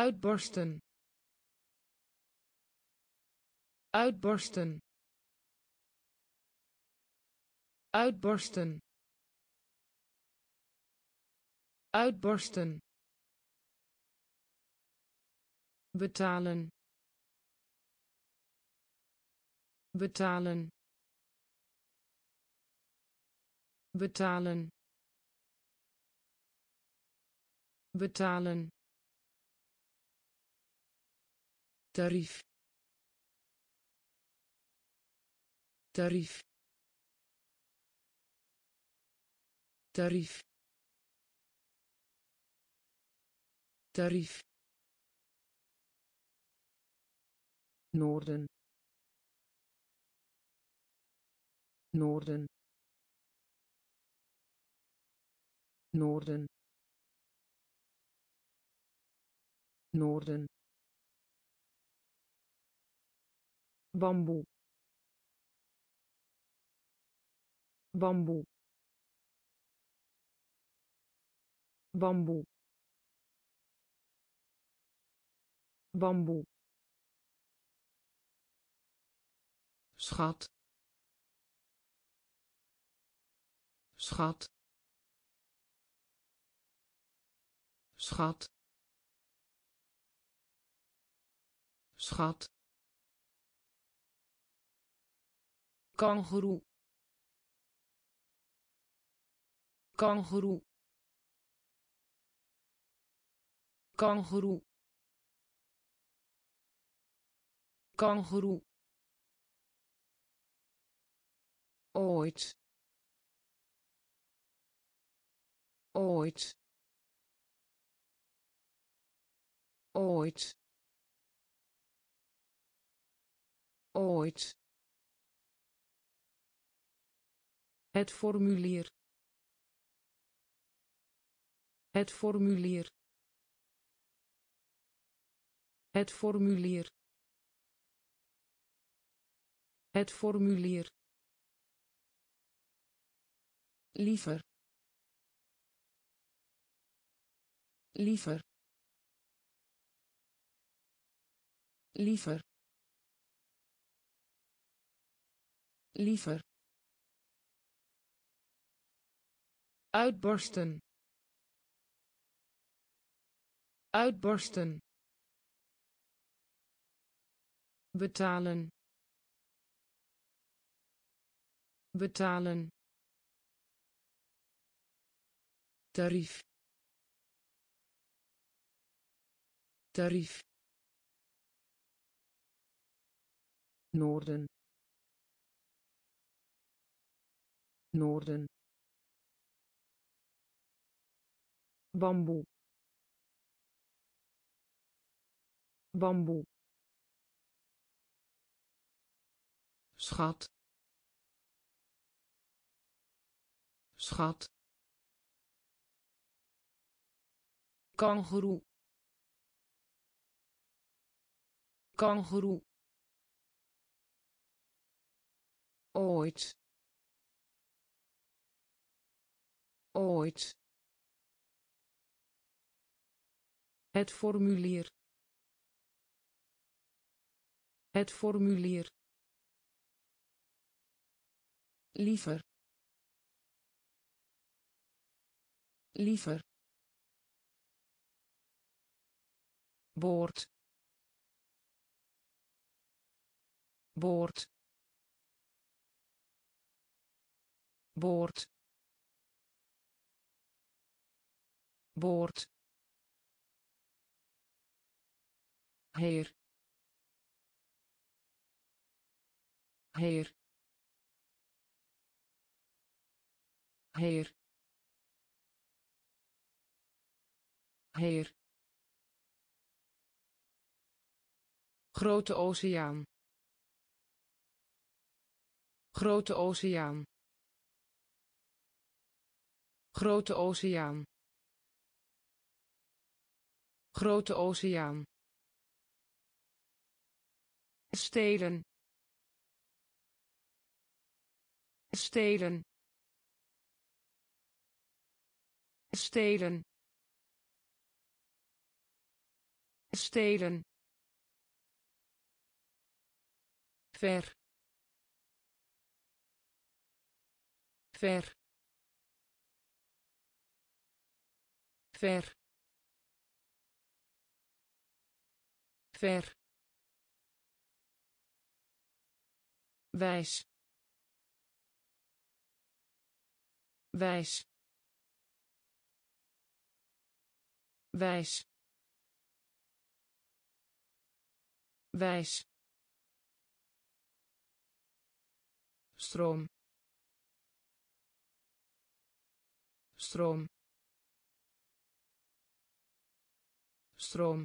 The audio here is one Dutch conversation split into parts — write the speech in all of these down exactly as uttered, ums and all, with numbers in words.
uitbarsten, uitbarsten, uitbarsten, uitbarsten, betalen, betalen, betalen, betalen, tarief, tarief, tarief, tarief, noorden, noorden, noorden, noorden, bamboe, bamboe, bamboe, bamboe, schat, schat, schat, schat, kangoeroe, kangoeroe, kangoeroe, kangoeroe, ooit, ooit, ooit, ooit, het formulier, het formulier, het formulier, het formulier, liever, liever, liever, liever, uitbarsten, uitbarsten, betalen, betalen, tarief, tarief, noorden, noorden, bamboe, bamboe, schat, schat, kangoeroe, kangoeroe, ooit, ooit, het formulier, het formulier, liever, liever, boord, boord, boord, boord, heer, heer, heer, heer, grote oceaan, grote oceaan, grote oceaan, grote oceaan, stelen, stelen, stelen, stelen, ver, ver, ver, ver, wijs, wijs, wijs, wijs, stroom, stroom, stroom,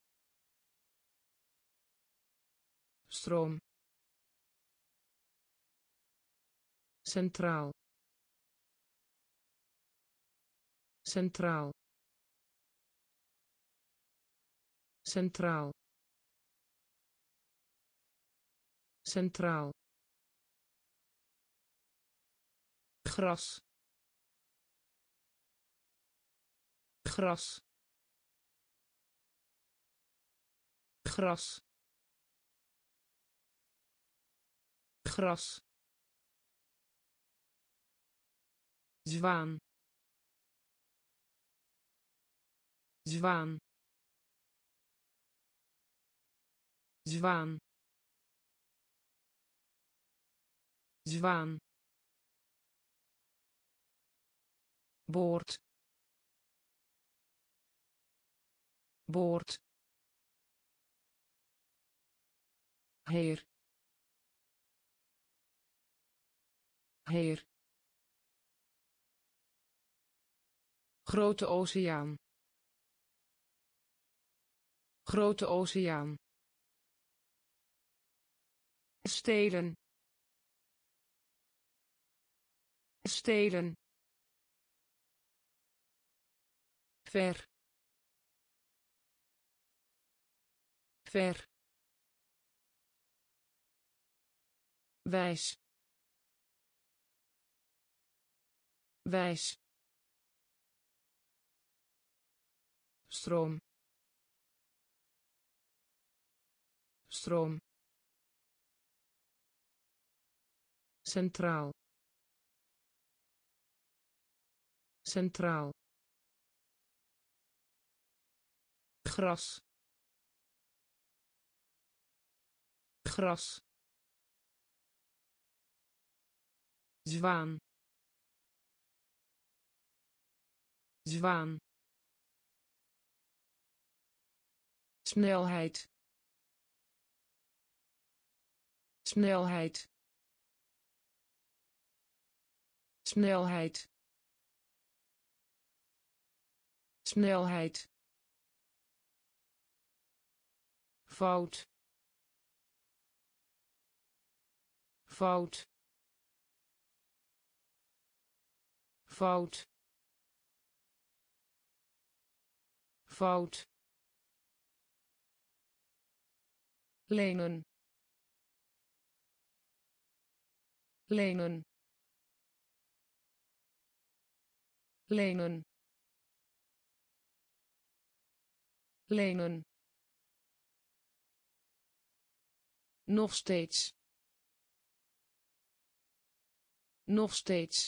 stroom, centraal, centraal, centraal, centraal, gras, gras, gras, gras, zwaan, zwaan, zwaan, zwaan, boord, boord, heer, heer, grote oceaan, grote oceaan, stelen, stelen, ver, ver, wijs, wijs, stroom, stroom, centraal, centraal, gras, gras, zwaan, zwaan, snelheid, snelheid, snelheid, snelheid, fout, fout, fout, fout, lenen, lenen, lenen, lenen, nog steeds, nog steeds,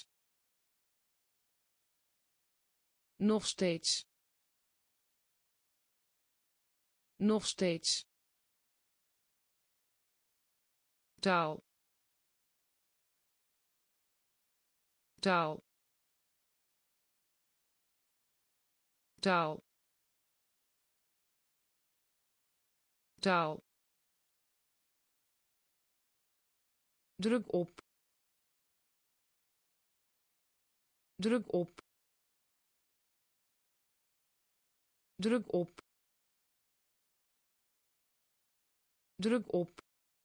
nog steeds, nog steeds, taal, taal, taal, taal, druk op, druk op, druk op, druk op,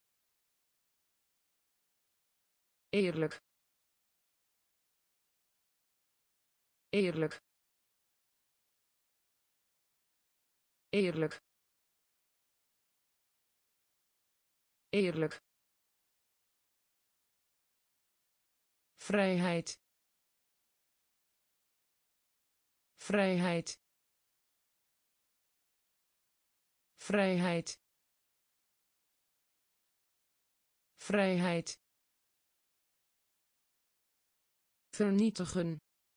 eerlijk, eerlijk, eerlijk, eerlijk, vrijheid, vrijheid, vrijheid vrijheid vernietigen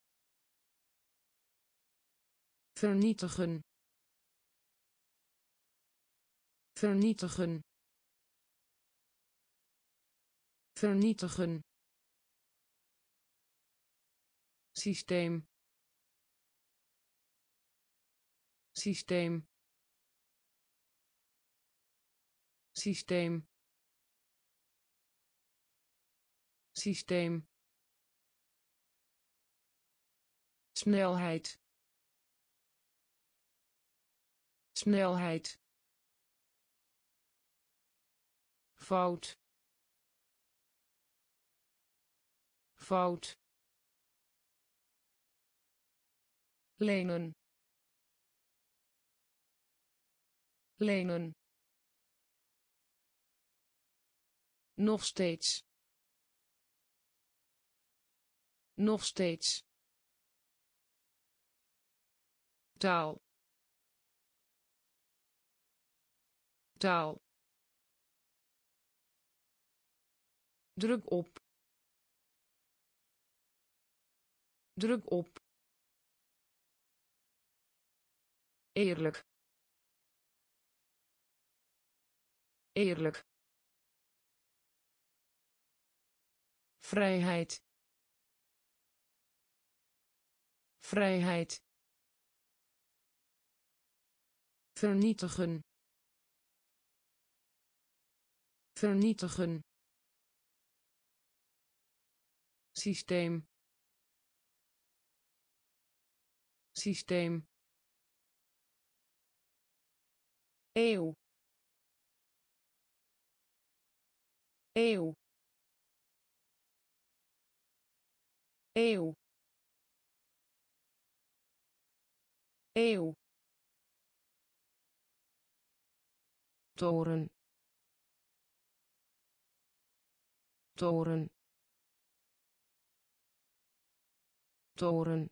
vernietigen vernietigen vernietigen systeem systeem systeem systeem snelheid snelheid fout fout lenen lenen nog steeds nog steeds taal taal druk op druk op eerlijk eerlijk vrijheid vrijheid vernietigen vernietigen systeem systeem eeuw eeuw eeuw eeuw toren toren toren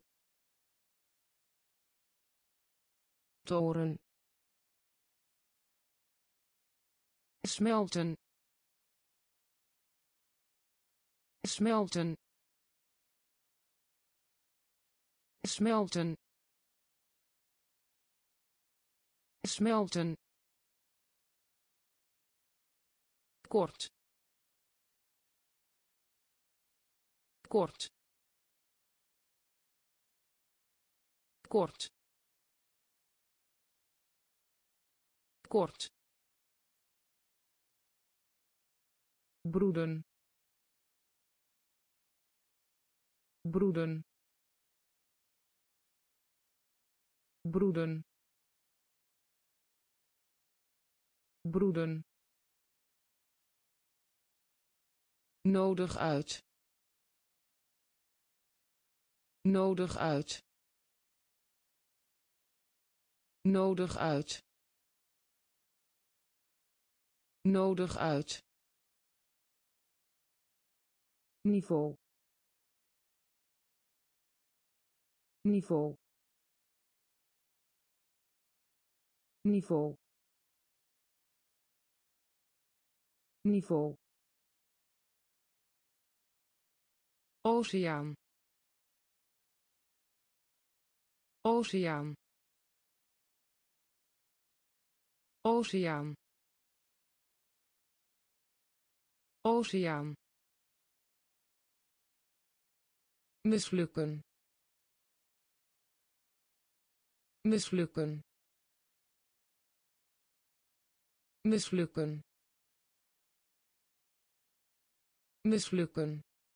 toren smelten smelten smelten smelten kort kort kort kort broeden broeden broeden broeden nodig uit nodig uit nodig uit nodig uit niveau niveau niveau niveau oceaan oceaan oceaan oceaan mislukken mislukken mislukken mislukken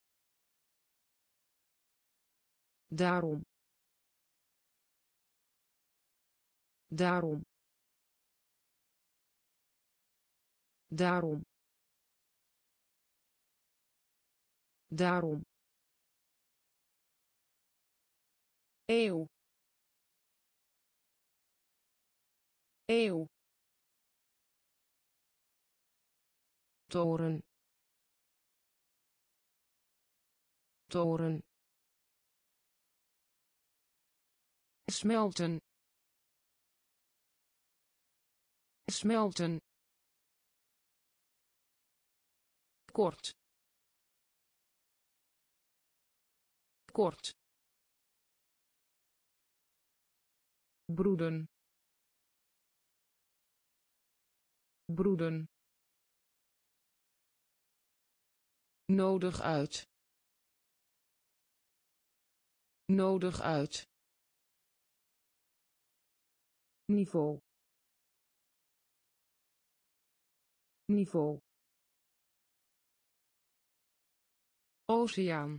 daarom daarom daarom daarom eeuw eeuw toren toren smelten smelten, kort, kort, broeden, broeden, nodig uit, nodig uit, niveau, niveau, oceaan,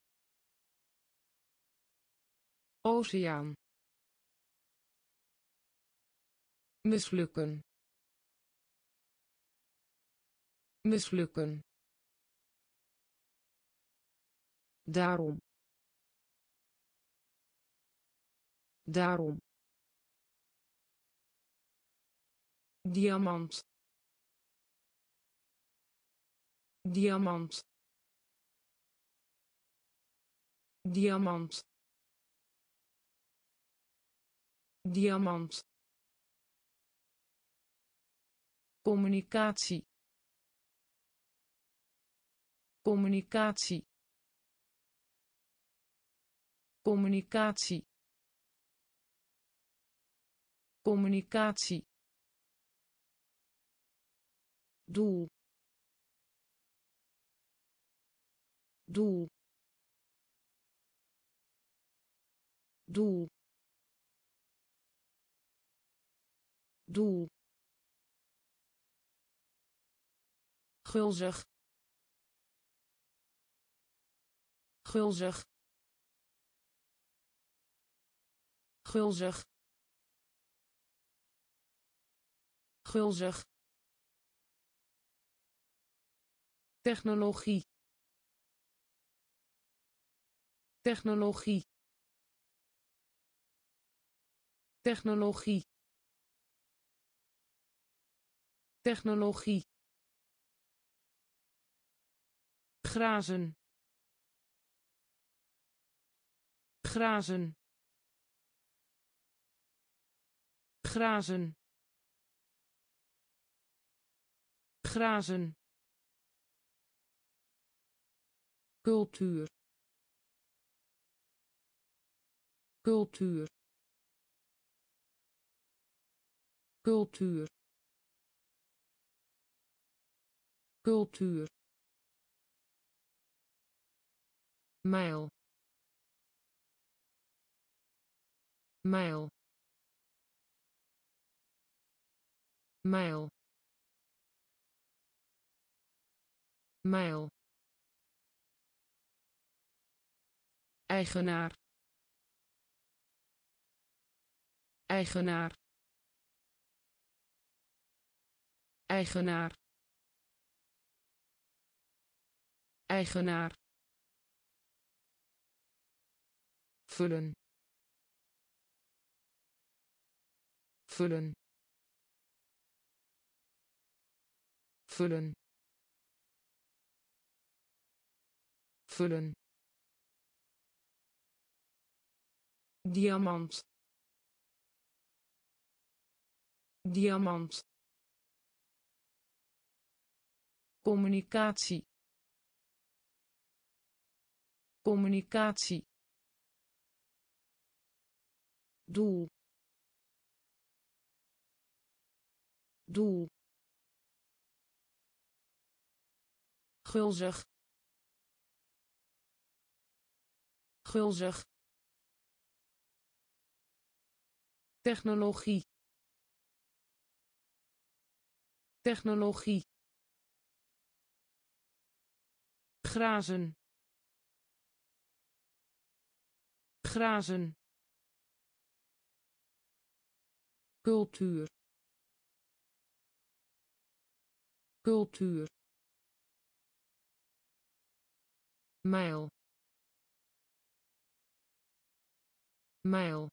oceaan, mislukken, mislukken, daarom, daarom, diamant, diamant, diamant, diamant, communicatie, communicatie, communicatie, communicatie, doel, doel, doel, doel, gulzig, gulzig, gulzig, gulzig, technologie, technologie, technologie, technologie, grazen, grazen, grazen, grazen, cultuur, cultuur, cultuur, cultuur, mijl, mijl, mijl, mijl, eigenaar, eigenaar, eigenaar, eigenaar, vullen, vullen, vullen, vullen, diamant, diamant, communicatie, communicatie, doel, doel, gulzig, gulzig, technologie, technologie, grazen, grazen, cultuur, cultuur, mijl, mijl,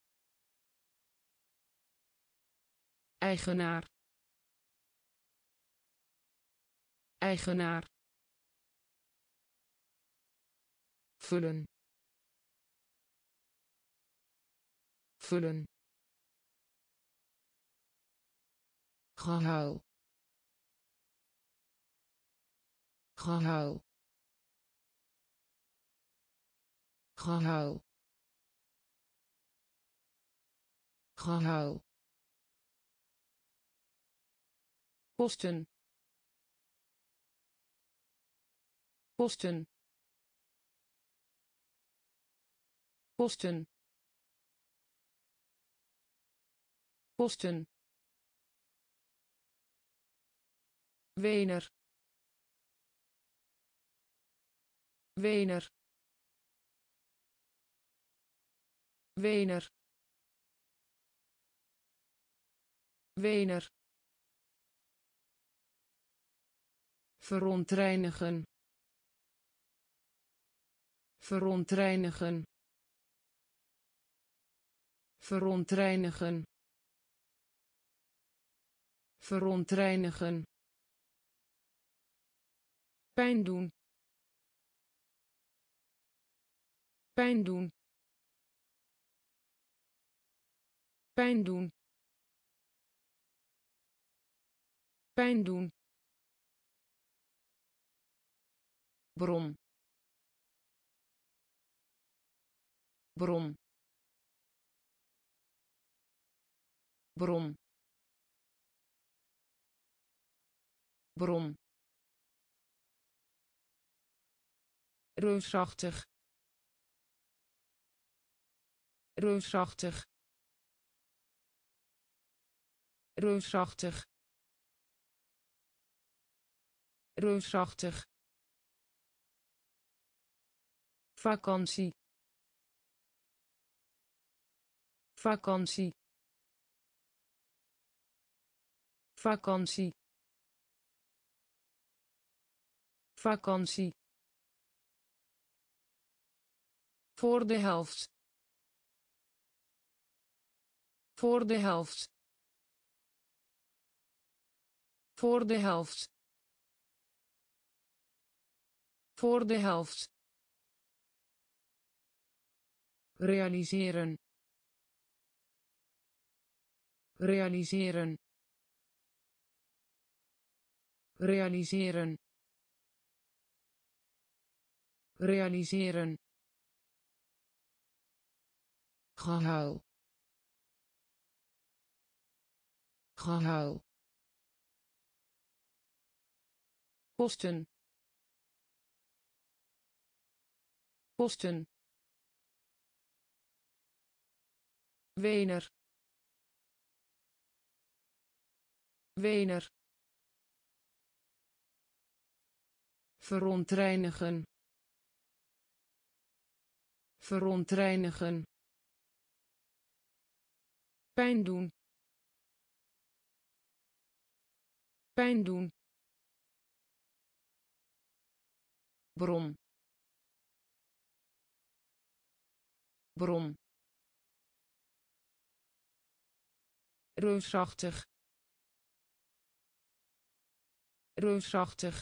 eigenaar, eigenaar, vullen, vullen, gehuil gehuil gehuil gehuil kosten kosten kosten kosten Wener Wener Wener Wener verontreinigen verontreinigen verontreinigen verontreinigen pijn doen pijn doen pijn doen pijn doen bron bron bron bron reusachtig reusachtig reusachtig reusachtig vakantie vakantie vakantie vakantie voor de helft voor de helft voor de helft voor de helft realiseren realiseren realiseren realiseren gehuil gehuil kosten kosten Wener Wener verontreinigen verontreinigen pijn doen pijn doen bron bron reusachtig reusachtig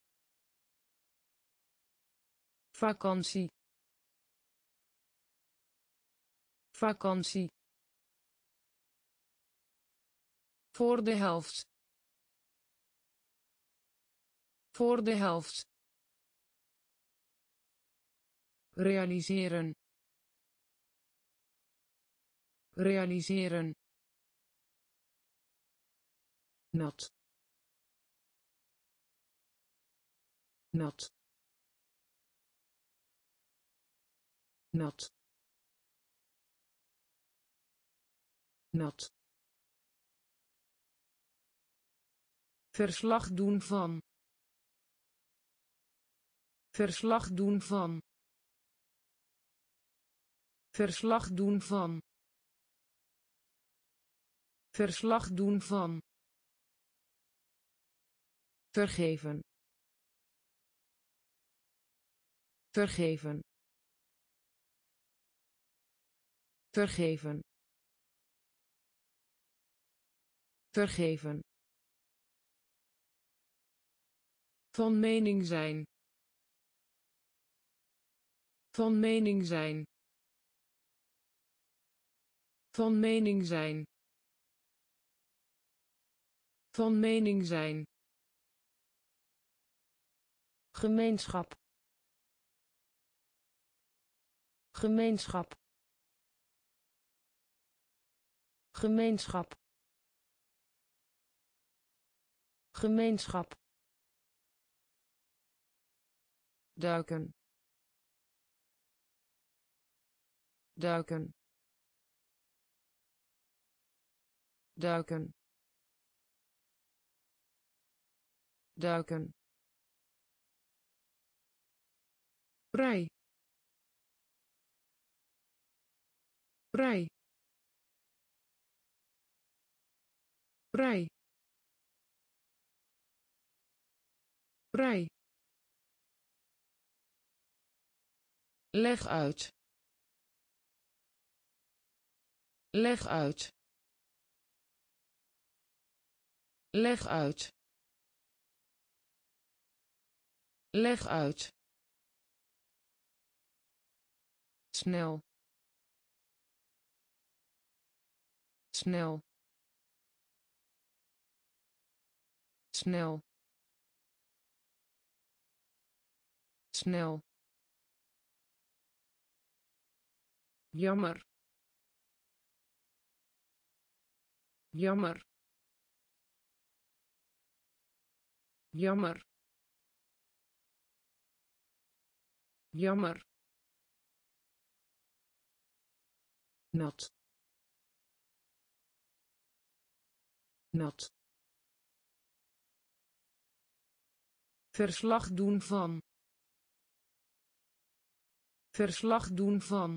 vakantie vakantie voor de helft voor de helft realiseren realiseren nat nat nat nat verslag doen van verslag doen van verslag doen van verslag doen van vergeven vergeven vergeven vergeven van mening zijn van mening zijn van mening zijn Van mening zijn. Gemeenschap. Gemeenschap. Gemeenschap. Gemeenschap. Duiken. Duiken. Duiken. Duiken. Vrij. Vrij. Vrij. Vrij. Leg uit. Leg uit. Leg uit. Leg uit. Snel. Snel. Snel. Snel. Jammer. Jammer. Jammer. Jammer. Nat. Nat. Verslag doen van. Verslag doen van.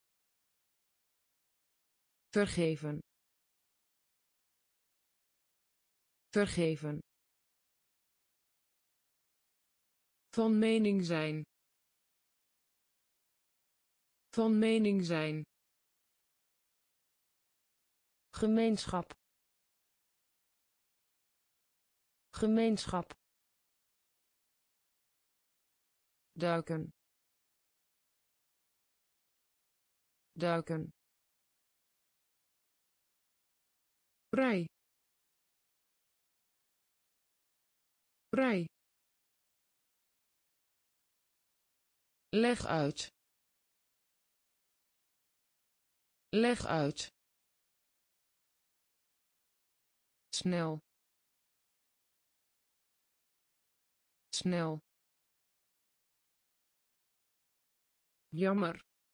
Vergeven. Vergeven. Van mening zijn. Van mening zijn. Gemeenschap. Gemeenschap. Duiken. Duiken. Vrij. Vrij. Leg uit. Leg uit. Snel. Snel. Jammer.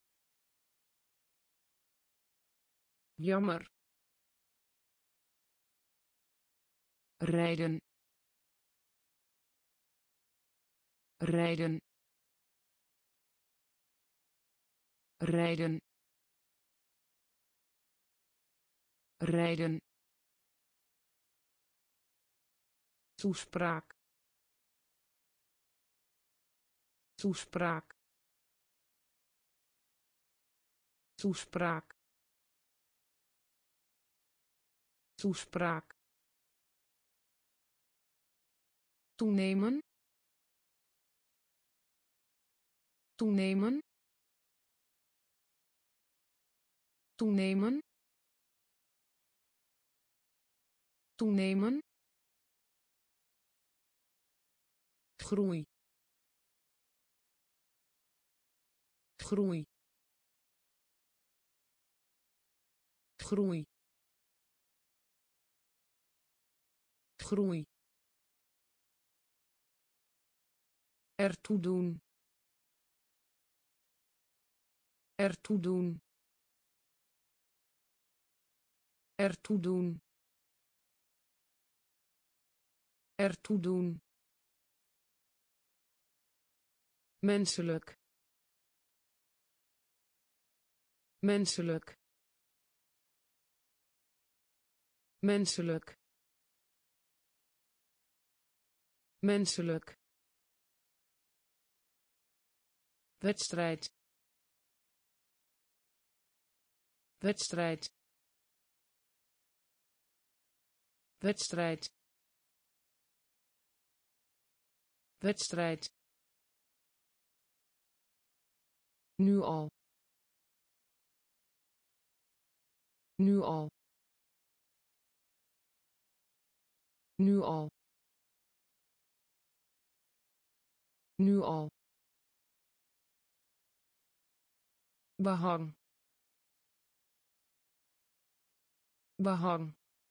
Jammer. Rijden. Rijden. Rijden. Rijden. Toespraak. Toespraak. Toespraak. Toespraak. Toenemen. Toenemen. Toenemen. Toenemen. Groei. Groei. Groei. Groei. Ertoe doen. Ertoe doen. Ertoe doen. Ertoe doen. Menselijk. Menselijk. Menselijk. Menselijk. Wedstrijd. Wedstrijd. Wedstrijd. Wedstrijd. Nu al. Nu al. Nu al. Nu al. Behang. Behang.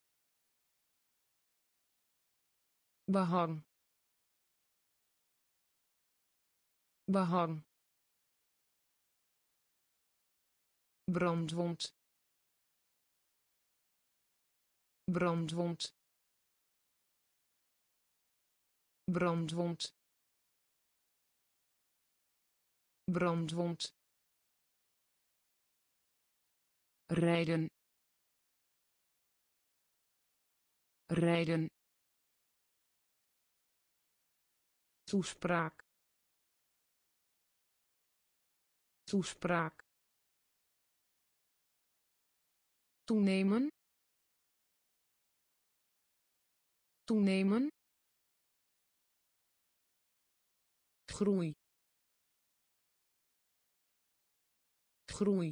Behang. Behang. Brandwond. Brandwond. Brandwond. Brandwond. Rijden. Rijden. Toespraak. Toespraak. Toenemen. Toenemen. Groei. Groei.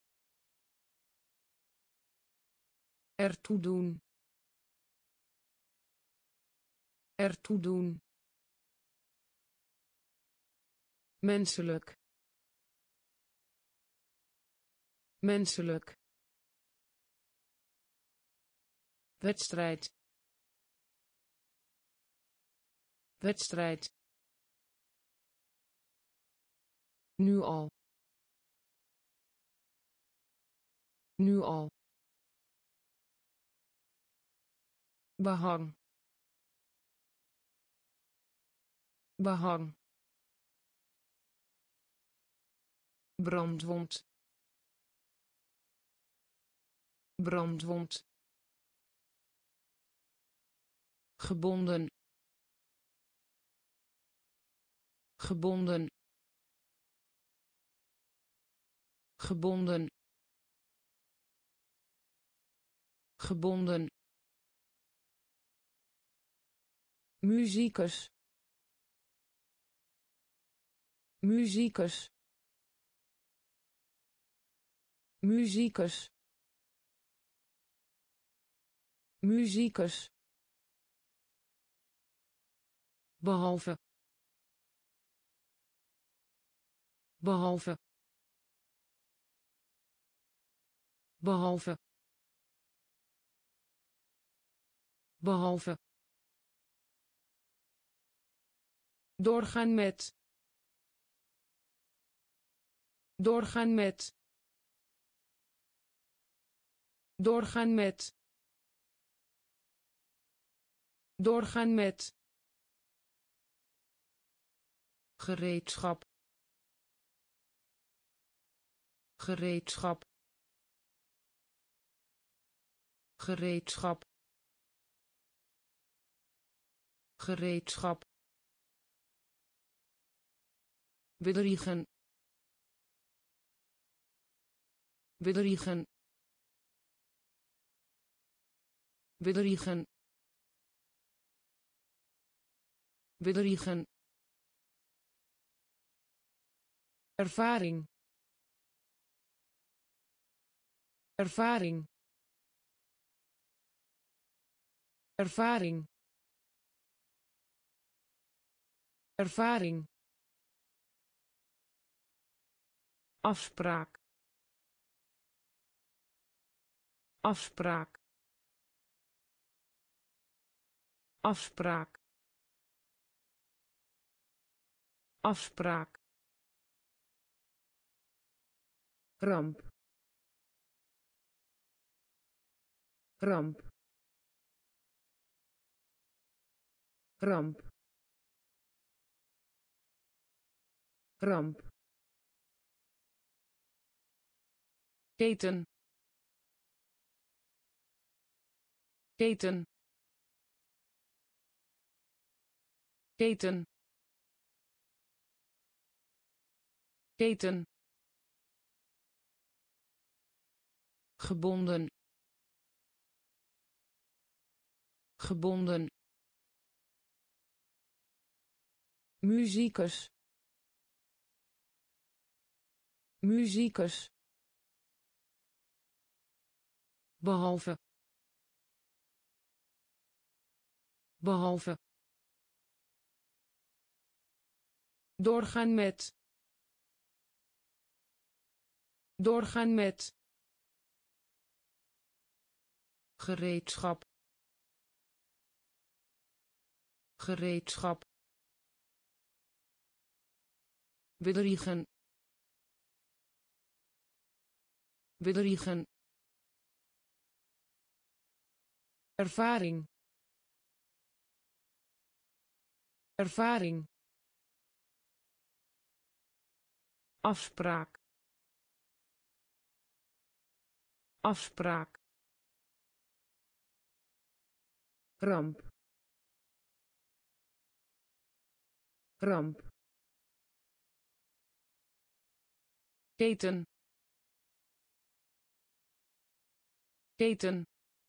Ertoe doen. Ertoe doen. Menselijk. Menselijk. Wedstrijd. Wedstrijd. Nu al. Nu al. Behang. Behang. Brandwond. Brandwond. Gebonden. Gebonden. Gebonden. Gebonden. Muzikus. Muzikus. Muzikus. Muzikus. Behalve. Behalve. Behalve. Behalve. Doorgaan met. Doorgaan met. Doorgaan met. Doorgaan met. Gereedschap. Gereedschap. Gereedschap. Gereedschap. Bedriegen. Bedriegen. Bedriegen. Bedriegen. Ervaring. Ervaring. Ervaring. Ervaring. Afspraak. Afspraak. Afspraak. Afspraak. Ramp. Ramp. Ramp. Ramp. Keten. Keten. Keten. Keten. Gebonden. Gebonden. Muzikus. Muzikus. Behalve. behalve doorgaan met doorgaan met gereedschap gereedschap bedriegen bedriegen ervaring ervaring afspraak afspraak ramp ramp keten keten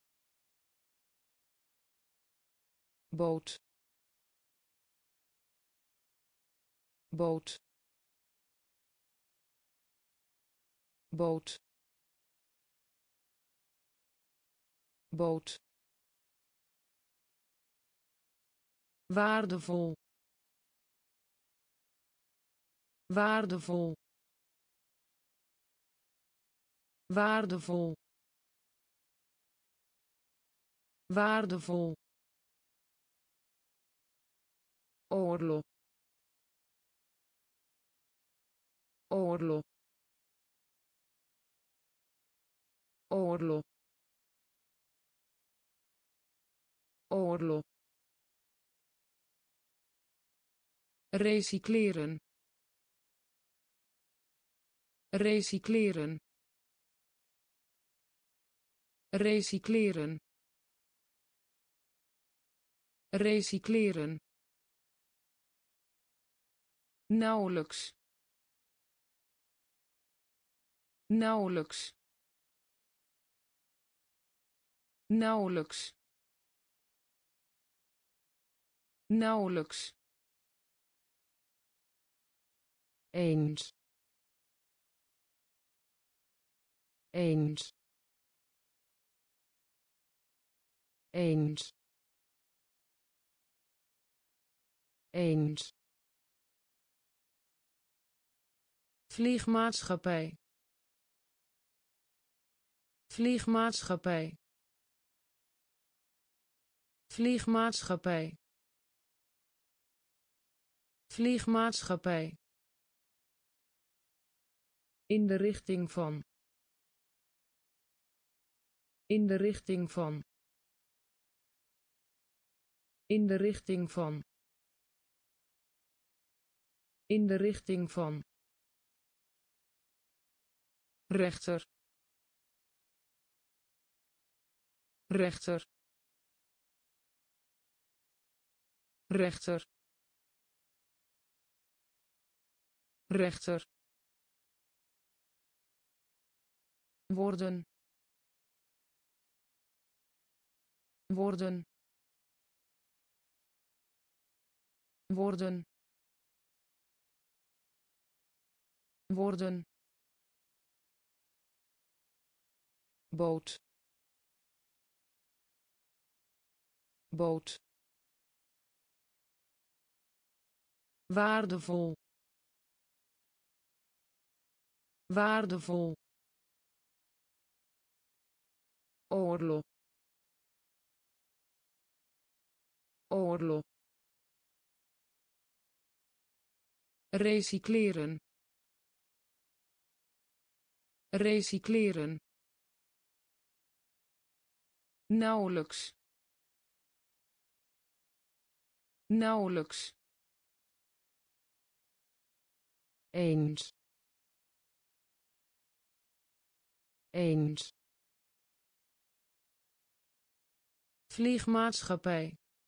boot boot boot boot waardevol waardevol waardevol waardevol oorlog oorlog oorlog oorlog recycleren recycleren recycleren recycleren nauwelijks nauwelijks nauwelijks nauwelijks eens eens eens eens vliegmaatschappij vliegmaatschappij vliegmaatschappij vliegmaatschappij in de richting van in de richting van in de richting van in de richting van rechter rechter rechter rechter worden worden worden worden boot boot waardevol waardevol oorlog oorlog recycleren recycleren nauwelijks nauwelijks eens eens vliegmaatschappij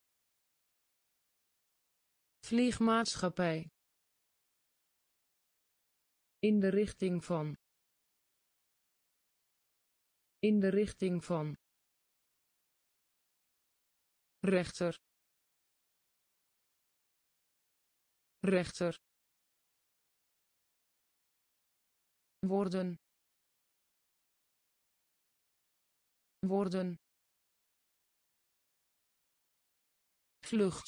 vliegmaatschappij in de richting van in de richting van rechter rechter worden worden vlucht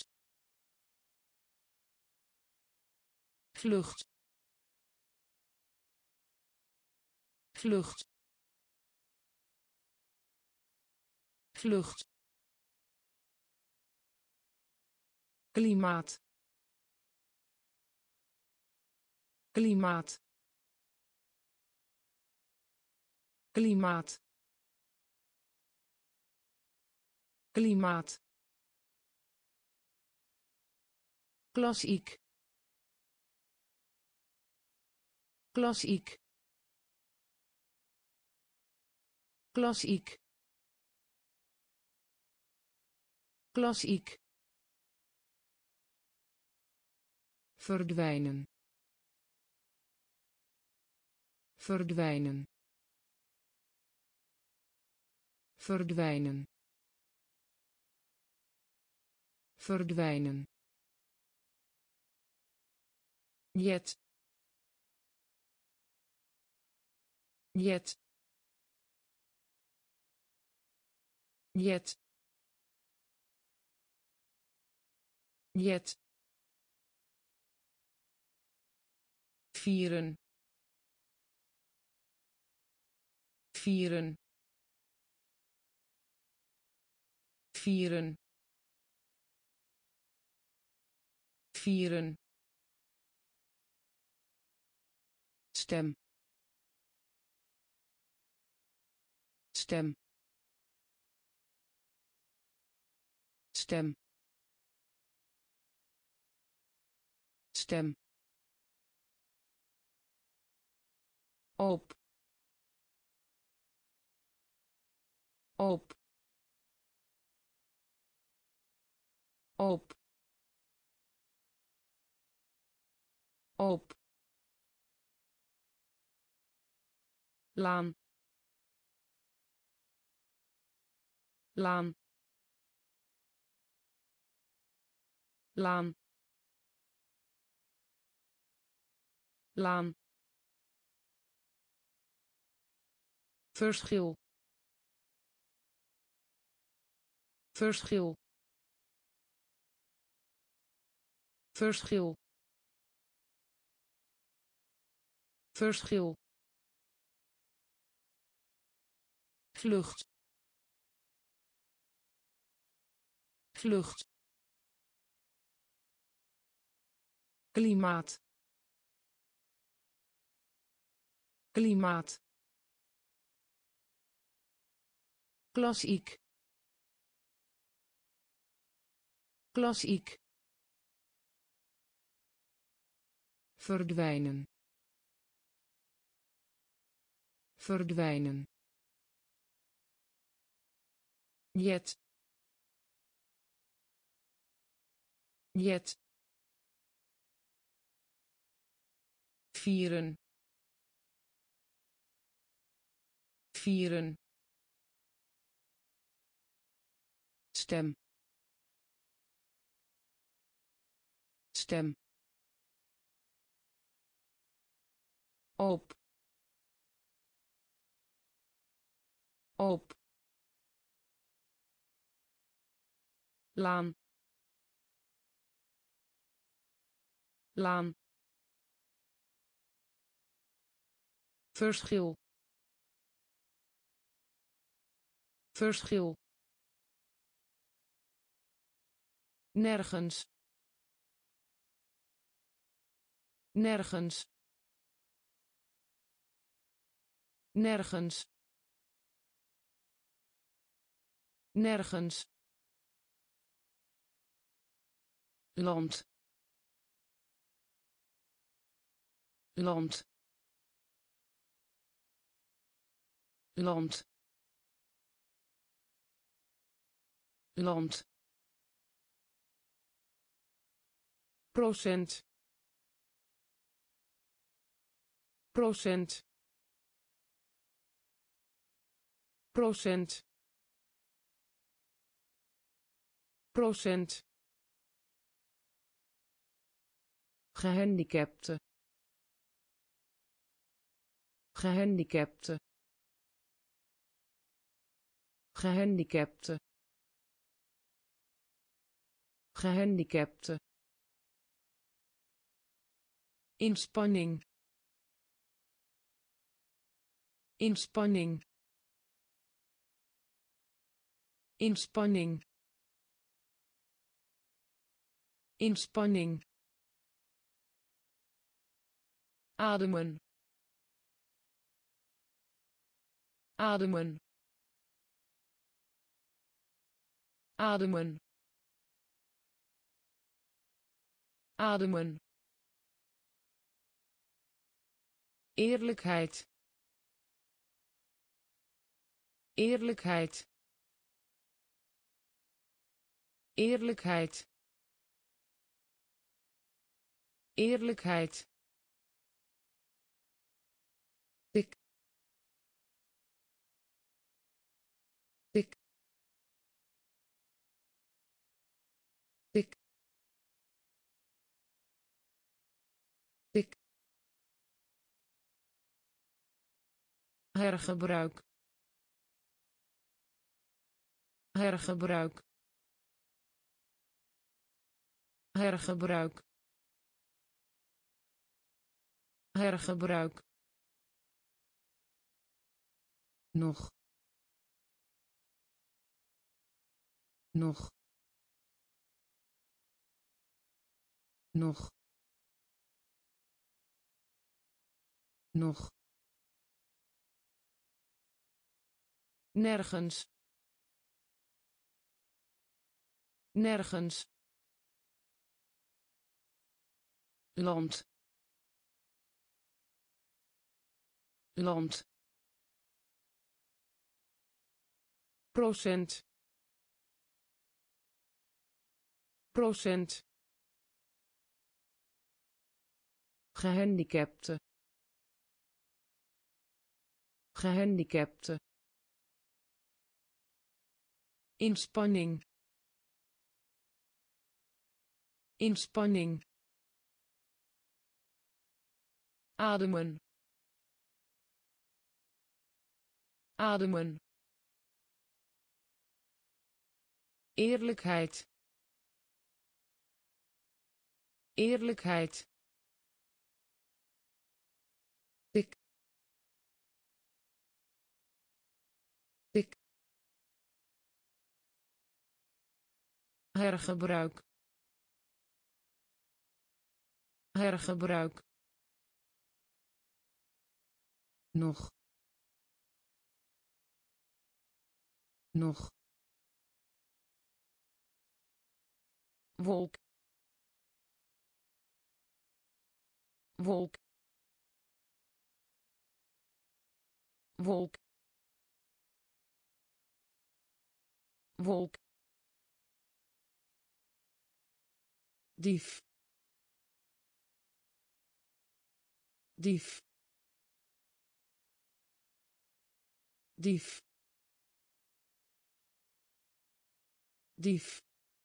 vlucht vlucht vlucht klimaat klimaat klimaat klimaat klassiek klassiek klassiek klassiek verdwijnen verdwijnen verdwijnen verdwijnen jet jet jet jet vieren vieren vieren vieren stem stem stem stem op op op op laan laan laan laan verschil verschil verschil verschil vlucht vlucht klimaat klimaat klassiek klassiek verdwijnen verdwijnen jet jet vieren vieren stem stem op op laan laan verschil verschil nergens nergens nergens nergens land land land land procent procent procent procent gehandicapte gehandicapte gehandicapte gehandicapte, inspanning, inspanning, inspanning, inspanning, ademen, ademen, ademen, ademen, eerlijkheid, eerlijkheid, eerlijkheid, eerlijkheid, dik, dik, dik, dik, hergebruik, hergebruik, hergebruik, hergebruik, nog, nog, nog, nog, nergens, nergens, land, land, procent, procent, gehandicapte, gehandicapte, inspanning, inspanning, ademen, ademen, eerlijkheid, eerlijkheid, dik, dik, hergebruik, hergebruik, nog, nog, wolk, wolk, wolk, wolk, dief, dief, dief, dief,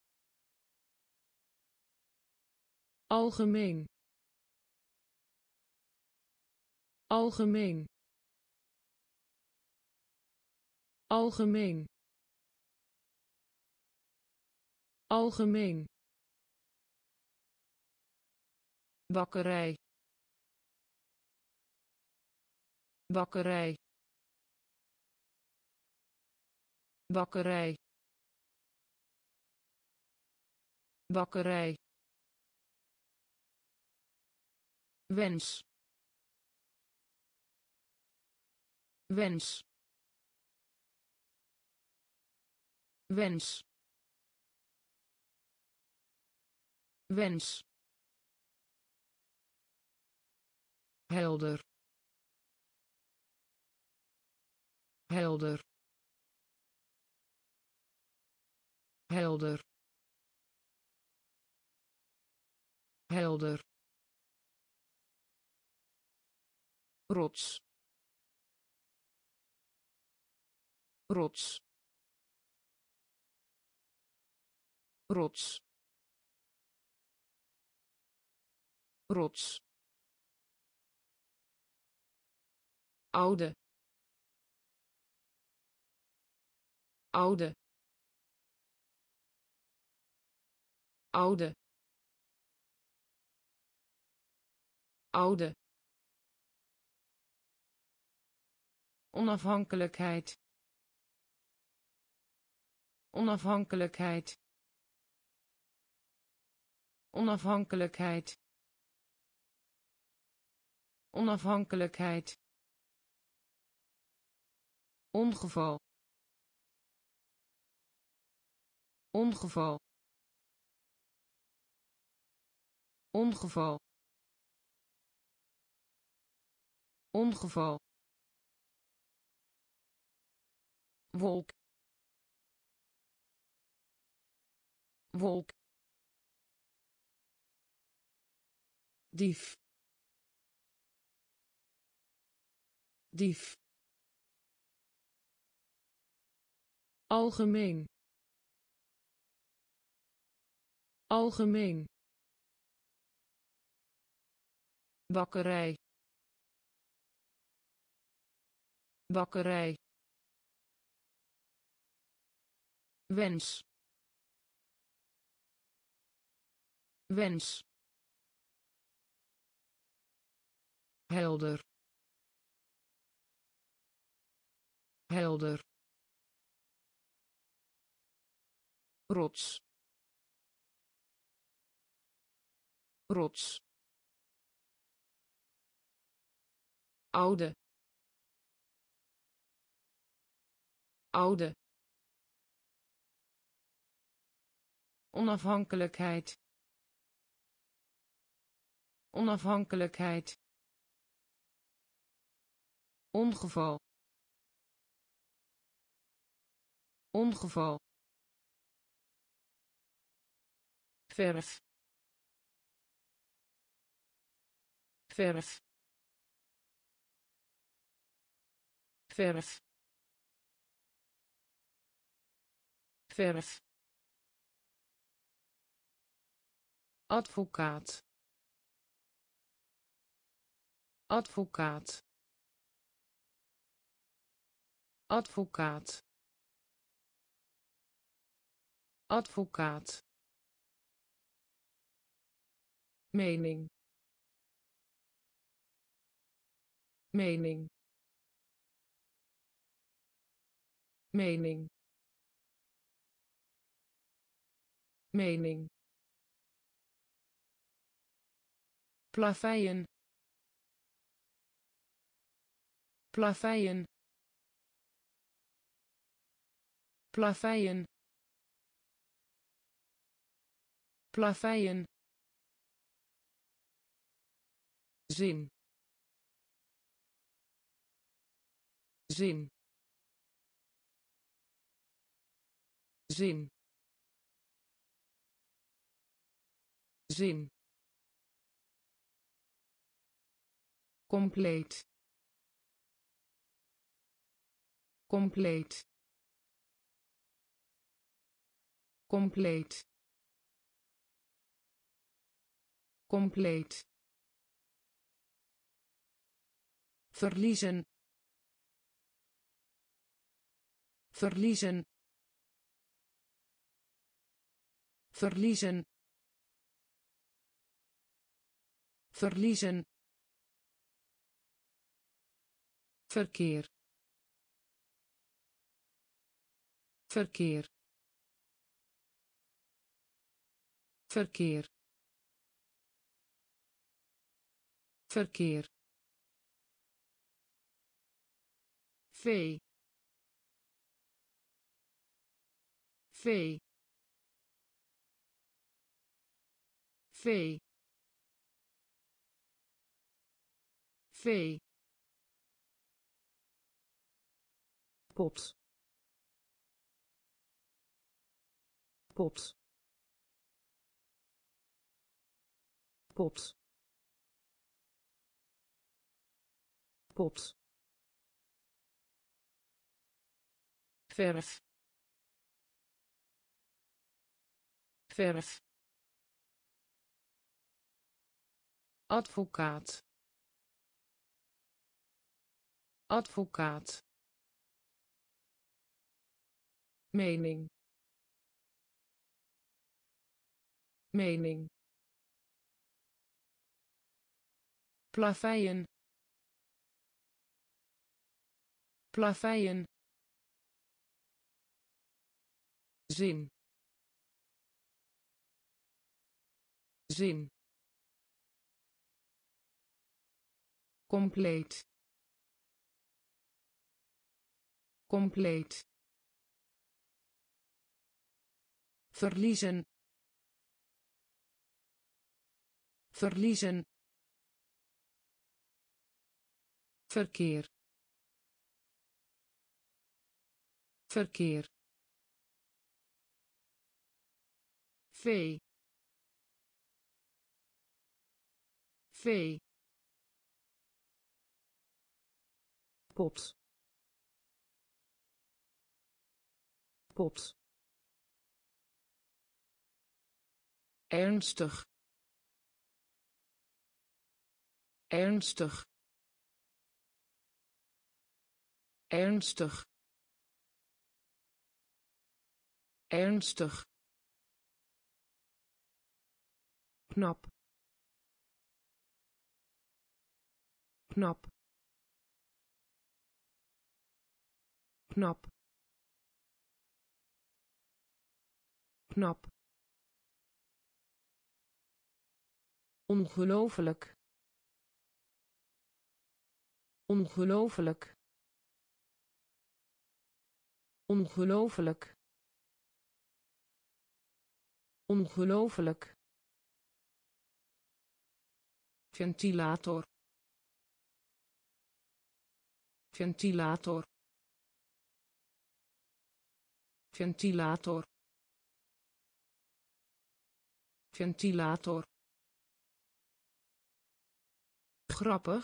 algemeen, algemeen, algemeen, algemeen, bakkerij, bakkerij, bakkerij, bakkerij, wens, wens, wens, wens, helder, helder, helder, helder, rots, rots, rots, rots, oude, oude, oude oude onafhankelijkheid onafhankelijkheid onafhankelijkheid onafhankelijkheid ongeval ongeval ongeval ongeval wolk wolk dief dief algemeen algemeen bakkerij bakkerij wens wens helder helder rots rots oude oude onafhankelijkheid onafhankelijkheid ongeval ongeval verf verf verf verf advocaat advocaat advocaat advocaat mening mening mening mening plaveien plaveien plaveien plaveien zin zin zin zin compleet compleet compleet compleet verliezen verliezen verliezen verliezen verkeer verkeer verkeer verkeer vee vee vee vee pot pot pot pot verf verf advocaat advocaat mening mening, plaveien, plaveien, zin, zin, compleet, compleet, verliezen, verliezen, verkeer, verkeer, vee, vee, pot, pot, ernstig, ernstig, ernstig, ernstig, knap, knap, knap, knap, ongelooflijk, ongelooflijk, ongelooflijk, ongelooflijk, ventilator, ventilator, ventilator, ventilator, grappig,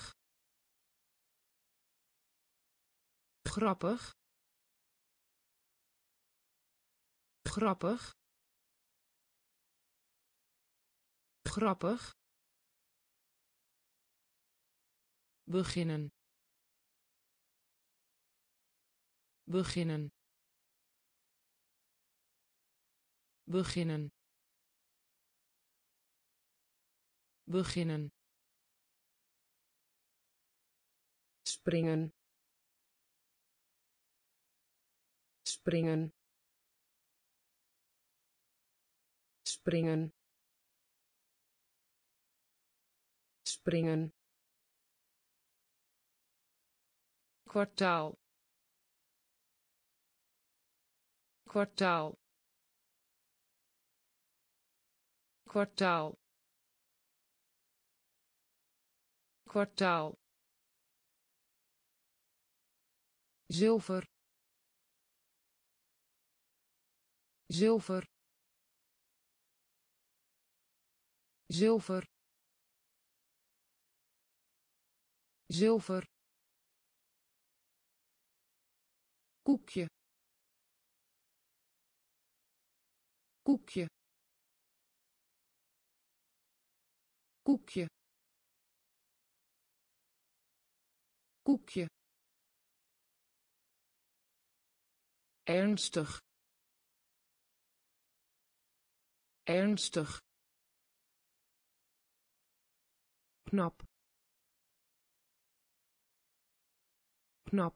grappig, grappig, grappig, beginnen, beginnen, beginnen, beginnen, springen, springen, springen, springen, kwartaal, kwartaal, kwartaal, kwartaal, zilver, zilver, zilver, zilver, koekje, koekje, koekje, koekje, ernstig, ernstig, knap, knap,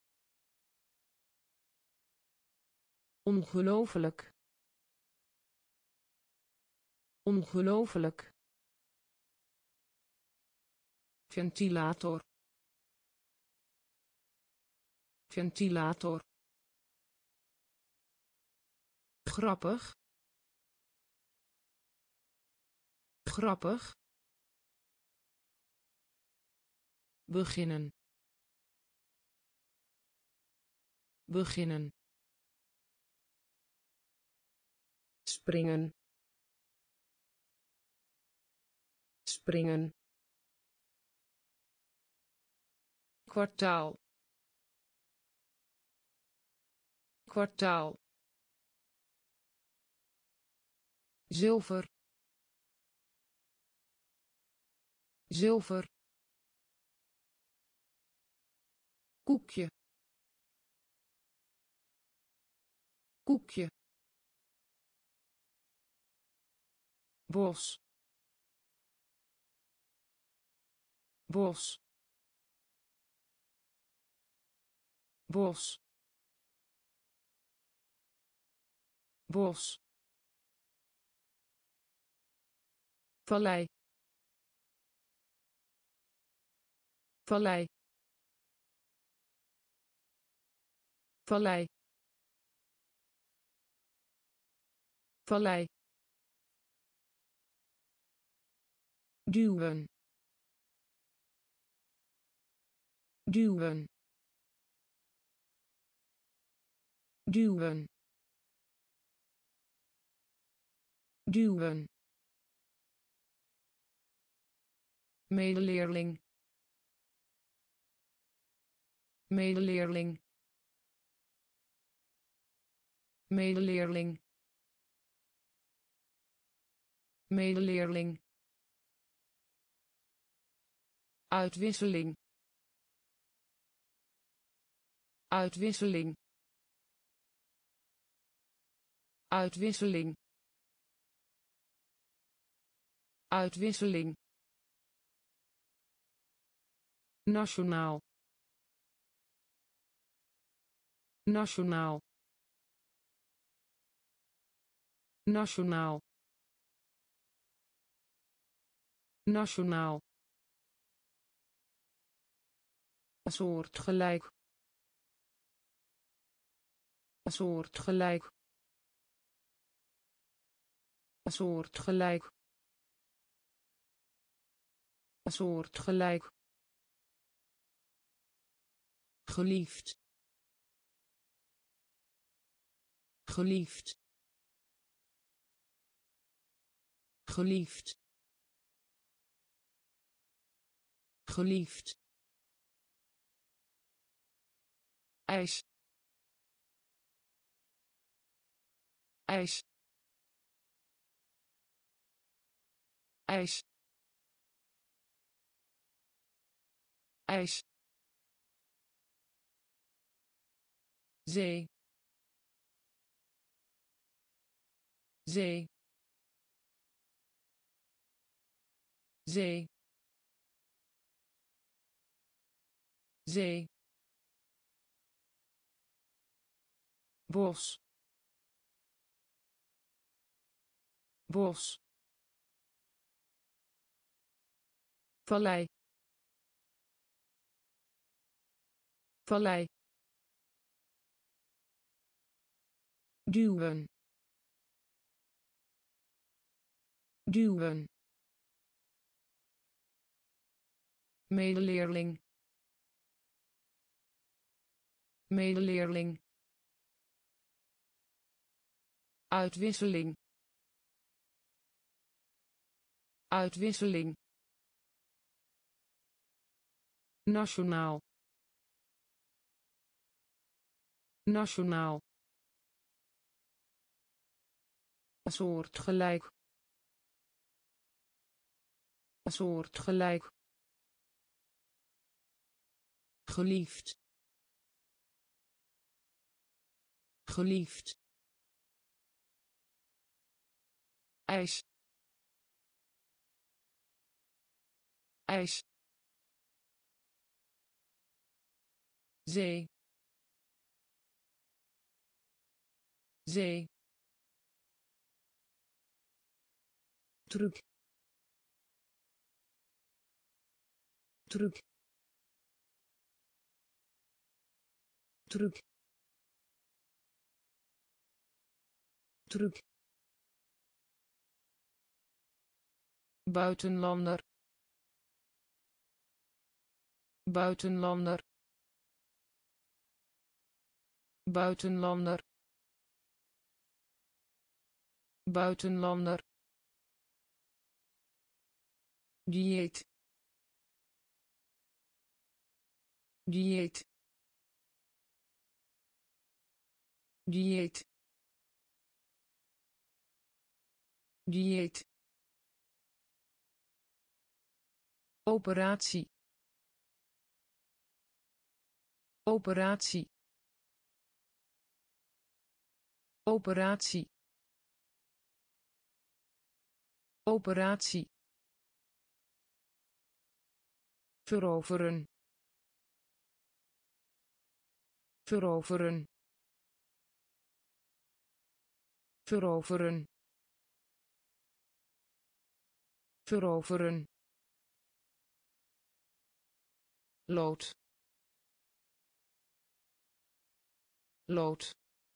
ongelooflijk, ongelooflijk, ventilator, ventilator, grappig, grappig, beginnen, beginnen, springen, springen, kwartaal, kwartaal, zilver, zilver, koekje, koekje, bos bos bos bos vallei vallei vallei vallei duwen duwen duwen duwen medeleerling medeleerling medeleerling medeleerling uitwisseling uitwisseling uitwisseling uitwisseling nationaal nationaal nationaal nationaal soortgelijk soortgelijk soortgelijk soortgelijk geliefd geliefd geliefd geliefd ijs ijs ijs ijs zee zee zee zee bos bos vallei vallei duwen duwen medeleerling medeleerling uitwisseling uitwisseling nationaal nationaal soortgelijk soortgelijk geliefd geliefd ijs ijs zee zee truc truc truc truc buitenlander buitenlander buitenlander buitenlander dieet dieet dieet dieet operatie operatie operatie operatie veroveren veroveren veroveren veroveren lood lood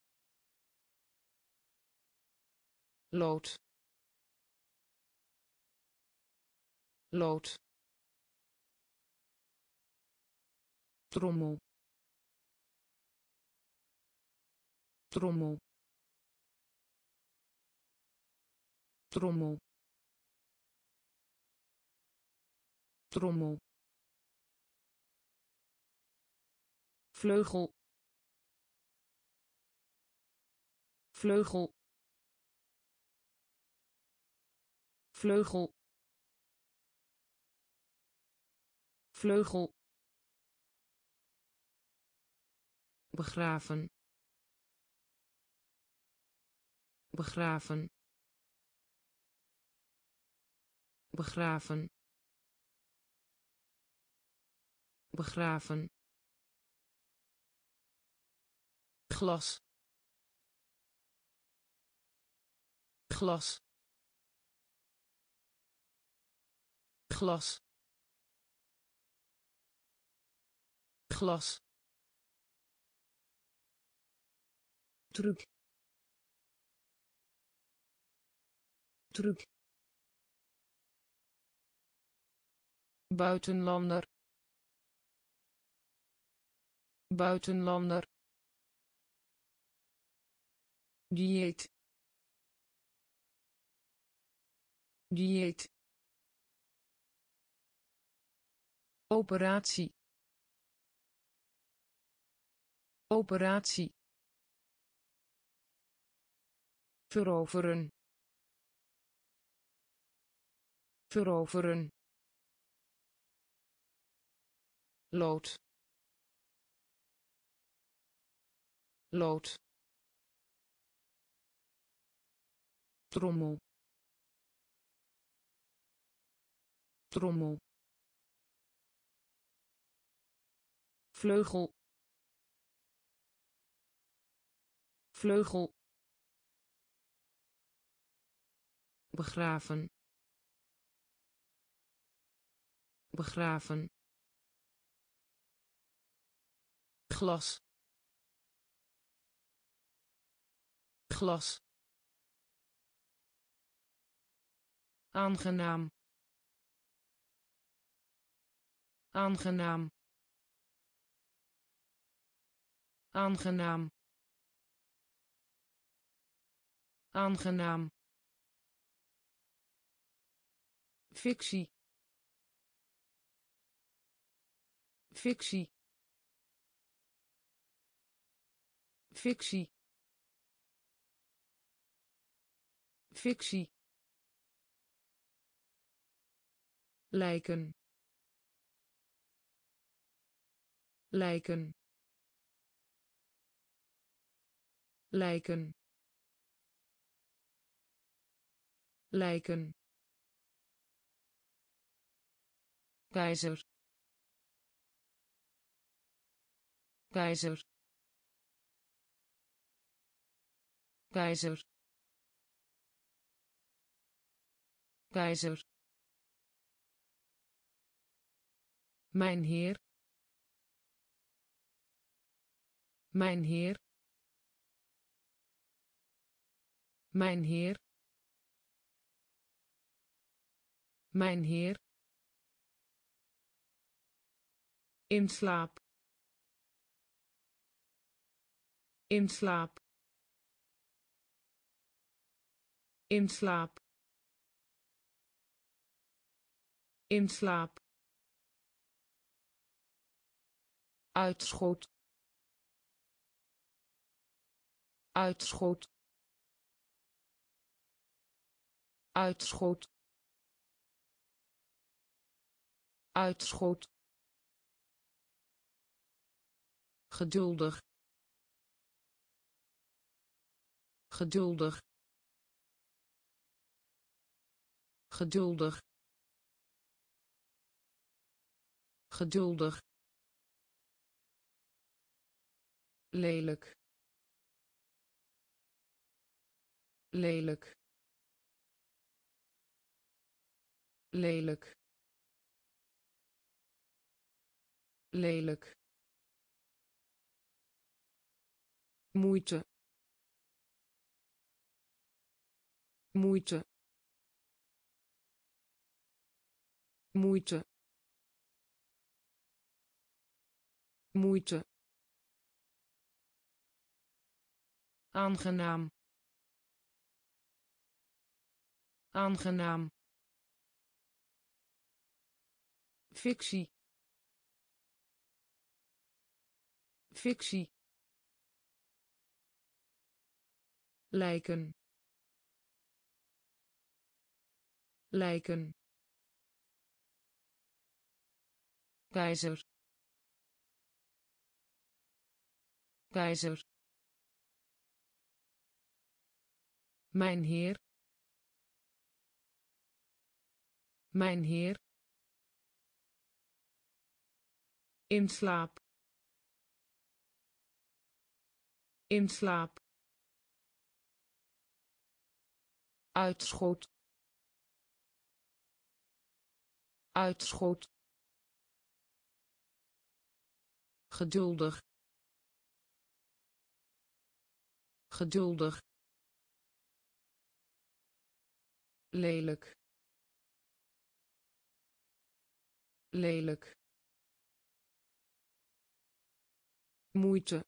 lood lood trommel trommel trommel trommel vleugel vleugel vleugel vleugel begraven begraven begraven begraven glas glas glas glas truc truc buitenlander buitenlander dieet dieet operatie operatie veroveren veroveren lood lood trommel trommel vleugel vleugel begraven begraven glas glas aangenaam aangenaam aangenaam aangenaam fictie fictie fictie fictie lijken lijken lijken lijken keizer keizer keizer keizer mijn heer mijn heer mijn heer mijn heer in slaap in slaap in slaap in slaap uitschot uitschot uitschot uitschot geduldig geduldig geduldig, geduldig, lelijk, lelijk, lelijk, lelijk, moeite, moeite, moeite, moeite, aangenaam, aangenaam, fictie, fictie, lijken, lijken, keizer, keizer, mijn heer, mijn heer, in slaap, in slaap, uitschot, uitschot, geduldig, geduldig, lelijk, lelijk, moeite,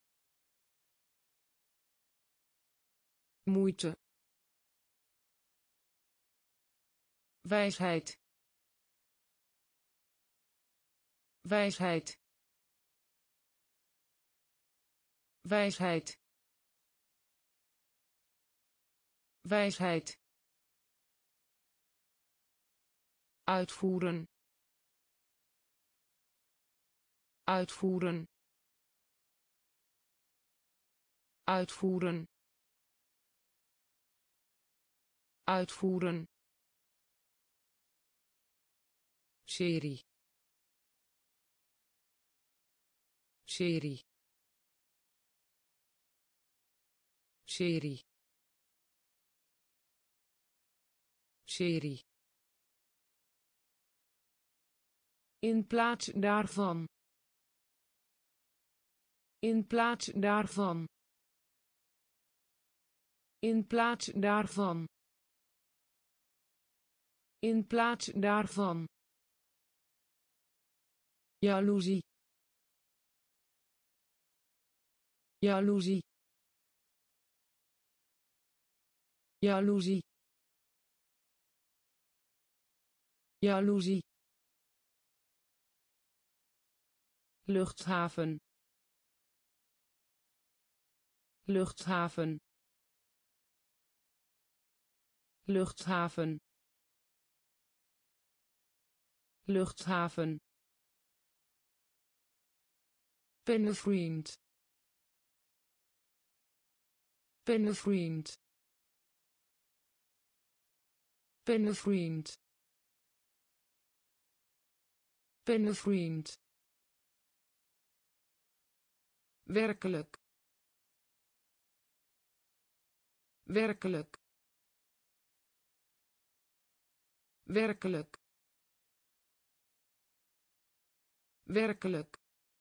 moeite, wijsheid, wijsheid, wijsheid, wijsheid, uitvoeren, uitvoeren, uitvoeren, uitvoeren, serie, serie, serie, serie, in plaats daarvan, in plaats daarvan, in plaats daarvan, in plaats daarvan, jaloezie, jaloezie, jaloezie, jaloezie, luchthaven, luchthaven, luchthaven, luchthaven, pennevriend, pennevriend, pennevriend, pennevriend, werkelijk, werkelijk, werkelijk, werkelijk,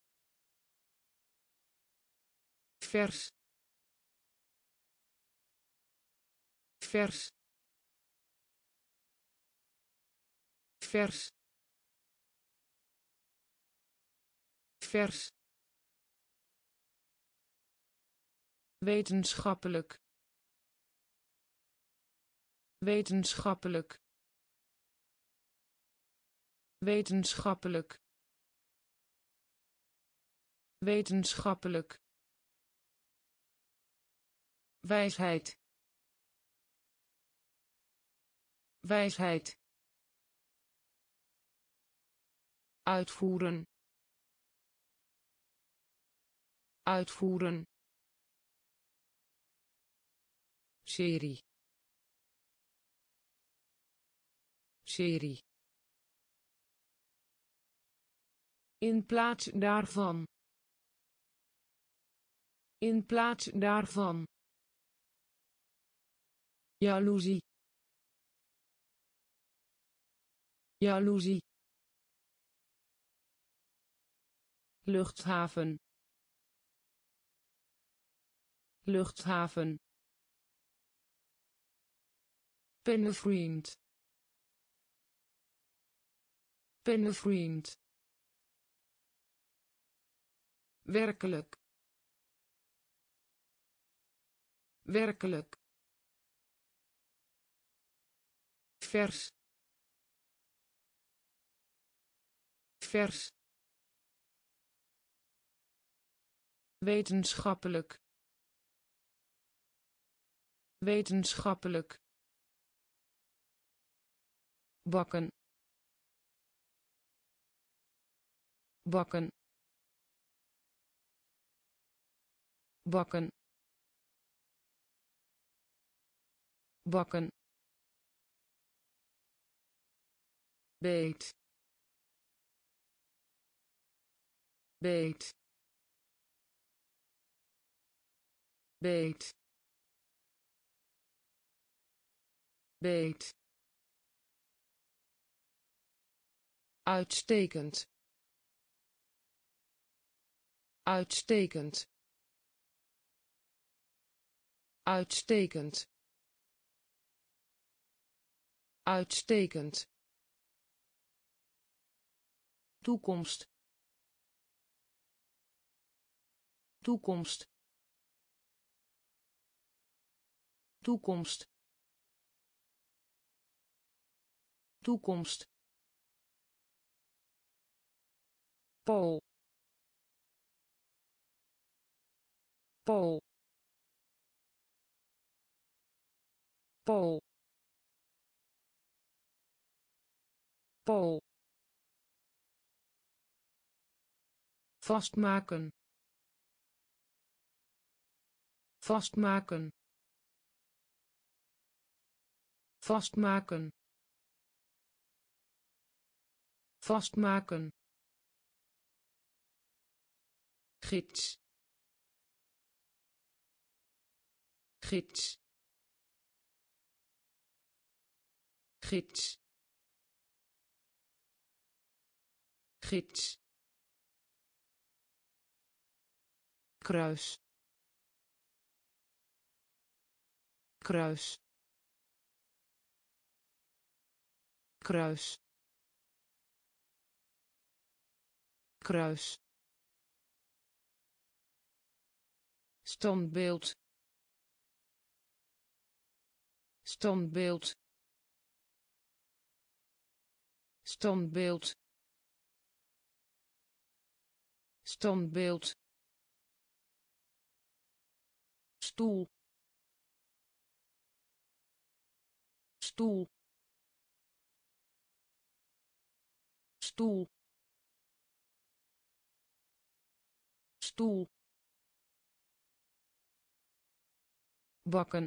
vers, vers, vers, vers, wetenschappelijk, wetenschappelijk, wetenschappelijk, wetenschappelijk, wijsheid, wijsheid, uitvoeren, uitvoeren, serie, serie in plaats daarvan in plaats daarvan jaloezie jaloezie luchthaven luchthaven pennevriend pennevriend werkelijk werkelijk vers vers wetenschappelijk wetenschappelijk bakken bakken bakken bakken beet beet beet beet uitstekend uitstekend uitstekend uitstekend toekomst toekomst toekomst toekomst Pool Pool Pool Pool vastmaken vastmaken vastmaken vastmaken gids gids gids gids kruis kruis kruis kruis standbeeld standbeeld standbeeld standbeeld stoel stoel stoel stoel bakken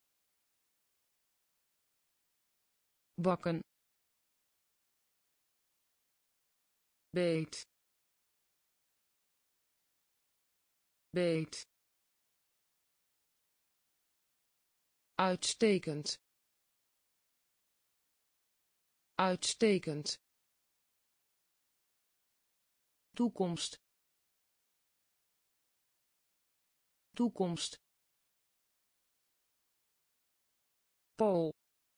bakken beet beet uitstekend uitstekend toekomst toekomst Pool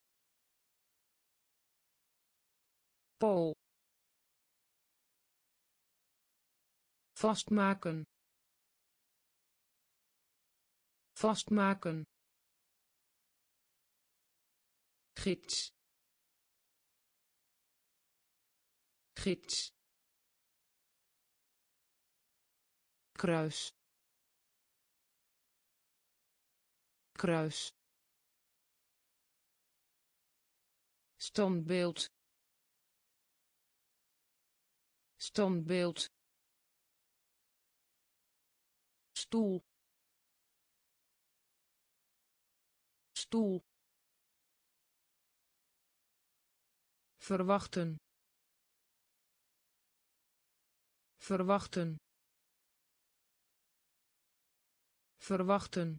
Pool vastmaken vastmaken gids gids kruis kruis standbeeld standbeeld stoel stoel verwachten verwachten verwachten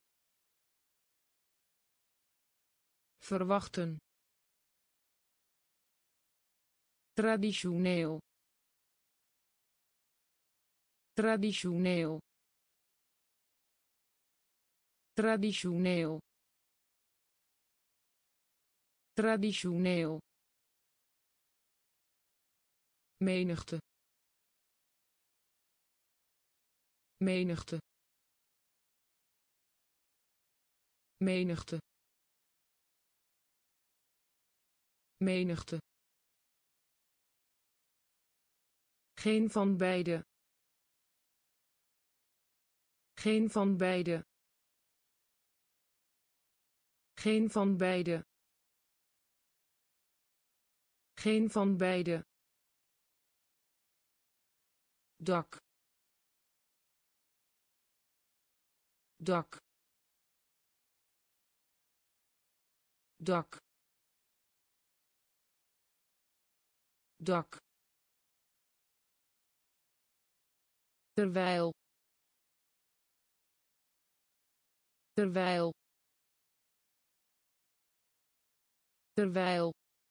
verwachten traditioneel traditioneel traditioneel traditioneel menigte menigte menigte menigte geen van beide geen van beide geen van beide geen van beide dak dak dak dak terwijl terwijl terwijl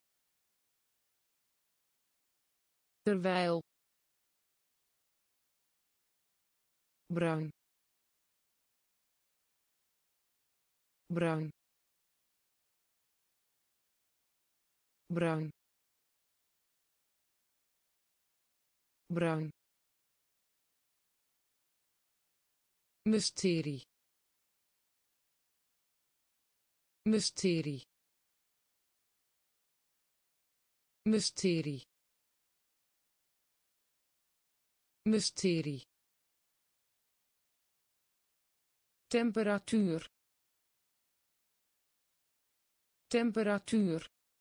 terwijl bruin bruin bruin bruin mysterie mysterie mysterie mysterie temperatuur temperatuur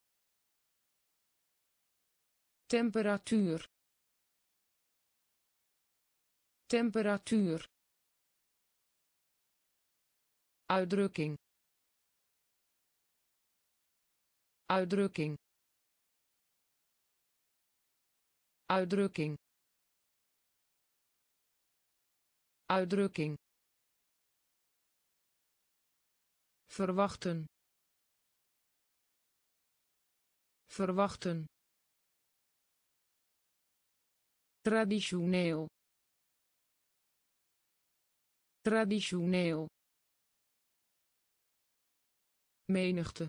temperatuur temperatuur uitdrukking uitdrukking uitdrukking uitdrukking verwachten verwachten traditioneel traditioneel menigte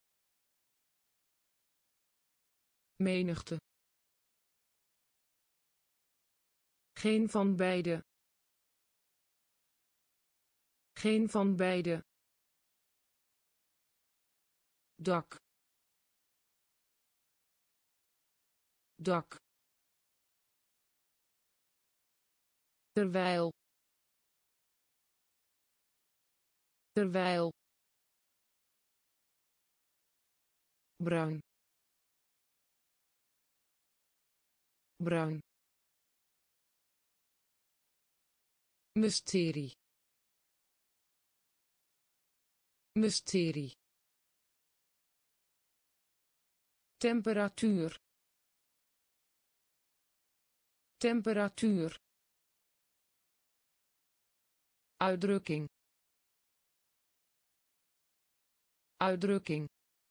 menigte geen van beide geen van beide dak dak terwijl terwijl bruin bruin mysterie mysterie temperatuur temperatuur uitdrukking uitdrukking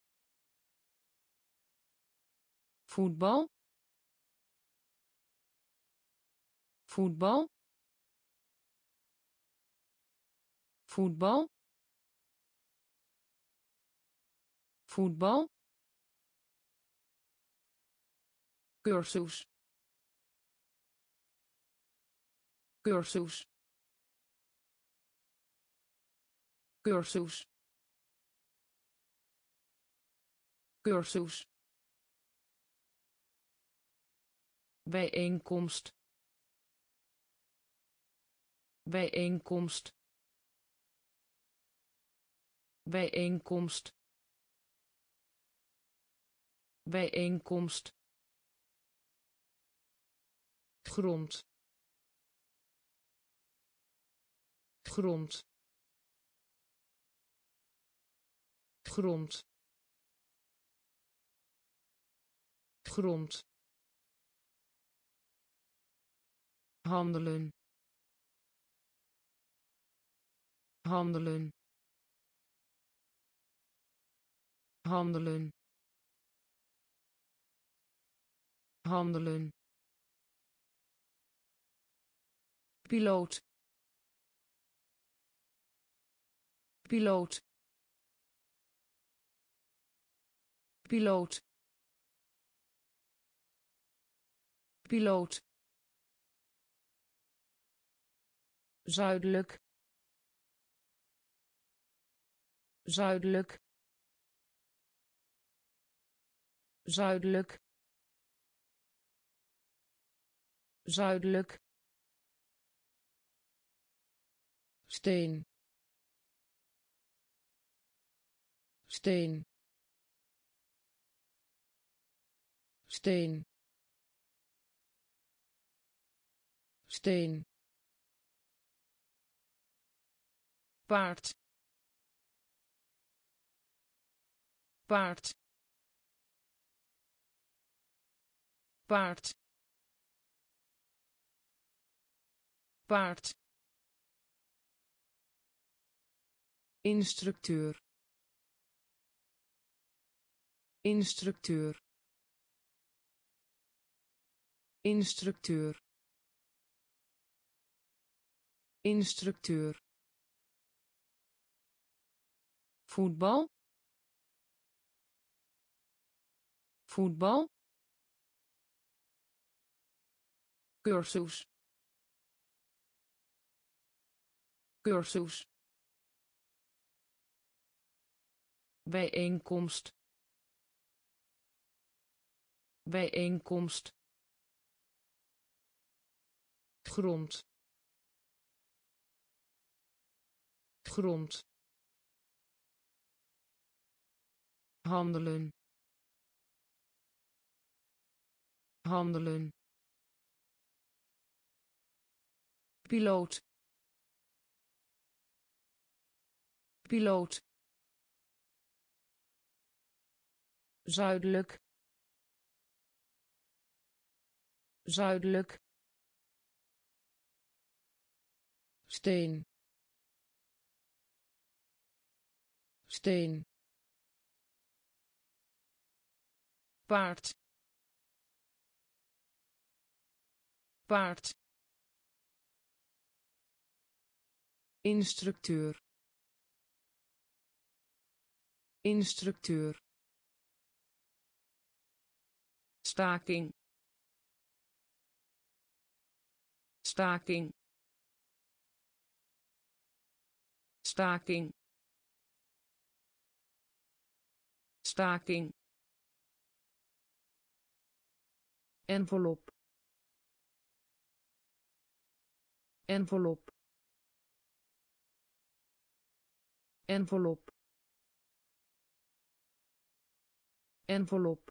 voetbal voetbal voetbal voetbal cursus cursus cursus cursus bijeenkomst bijeenkomst bijeenkomst bijeenkomst grond grond grond grond, handelen, handelen, handelen, handelen, piloot, piloot, piloot, piloot, zuidelijk, zuidelijk, zuidelijk, zuidelijk, steen, steen, steen, steen, paard, paard, paard, paard, instructeur, instructeur, instructeur, instructeur, voetbal, voetbal, cursus, cursus, bijeenkomst, bijeenkomst, grond, grond, handelen, handelen, piloot, piloot, zuidelijk, zuidelijk, steen, steen, paard, paard, instructeur, instructeur, staking, staking, staking, staking, envelop, envelop, envelop, envelop,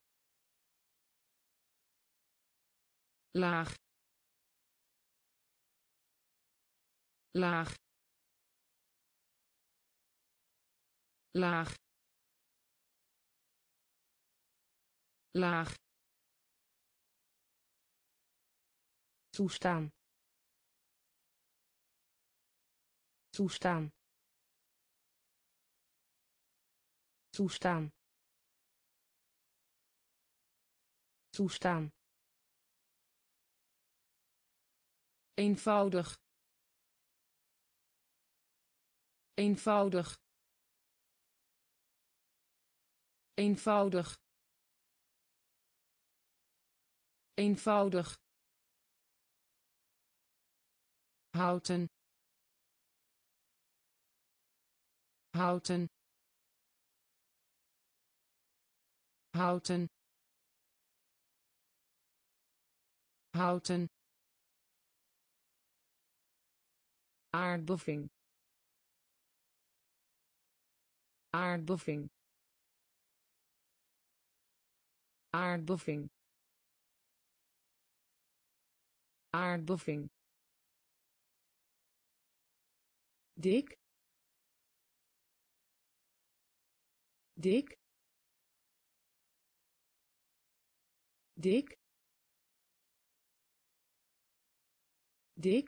laag, laag, laag, laag, toestaan, toestaan, toestaan, toestaan, eenvoudig, eenvoudig, eenvoudig, eenvoudig, houten, houten, houten, houten, aardbeving, aardbeving, aardbeving, aardbeving, dik, dik, dik dik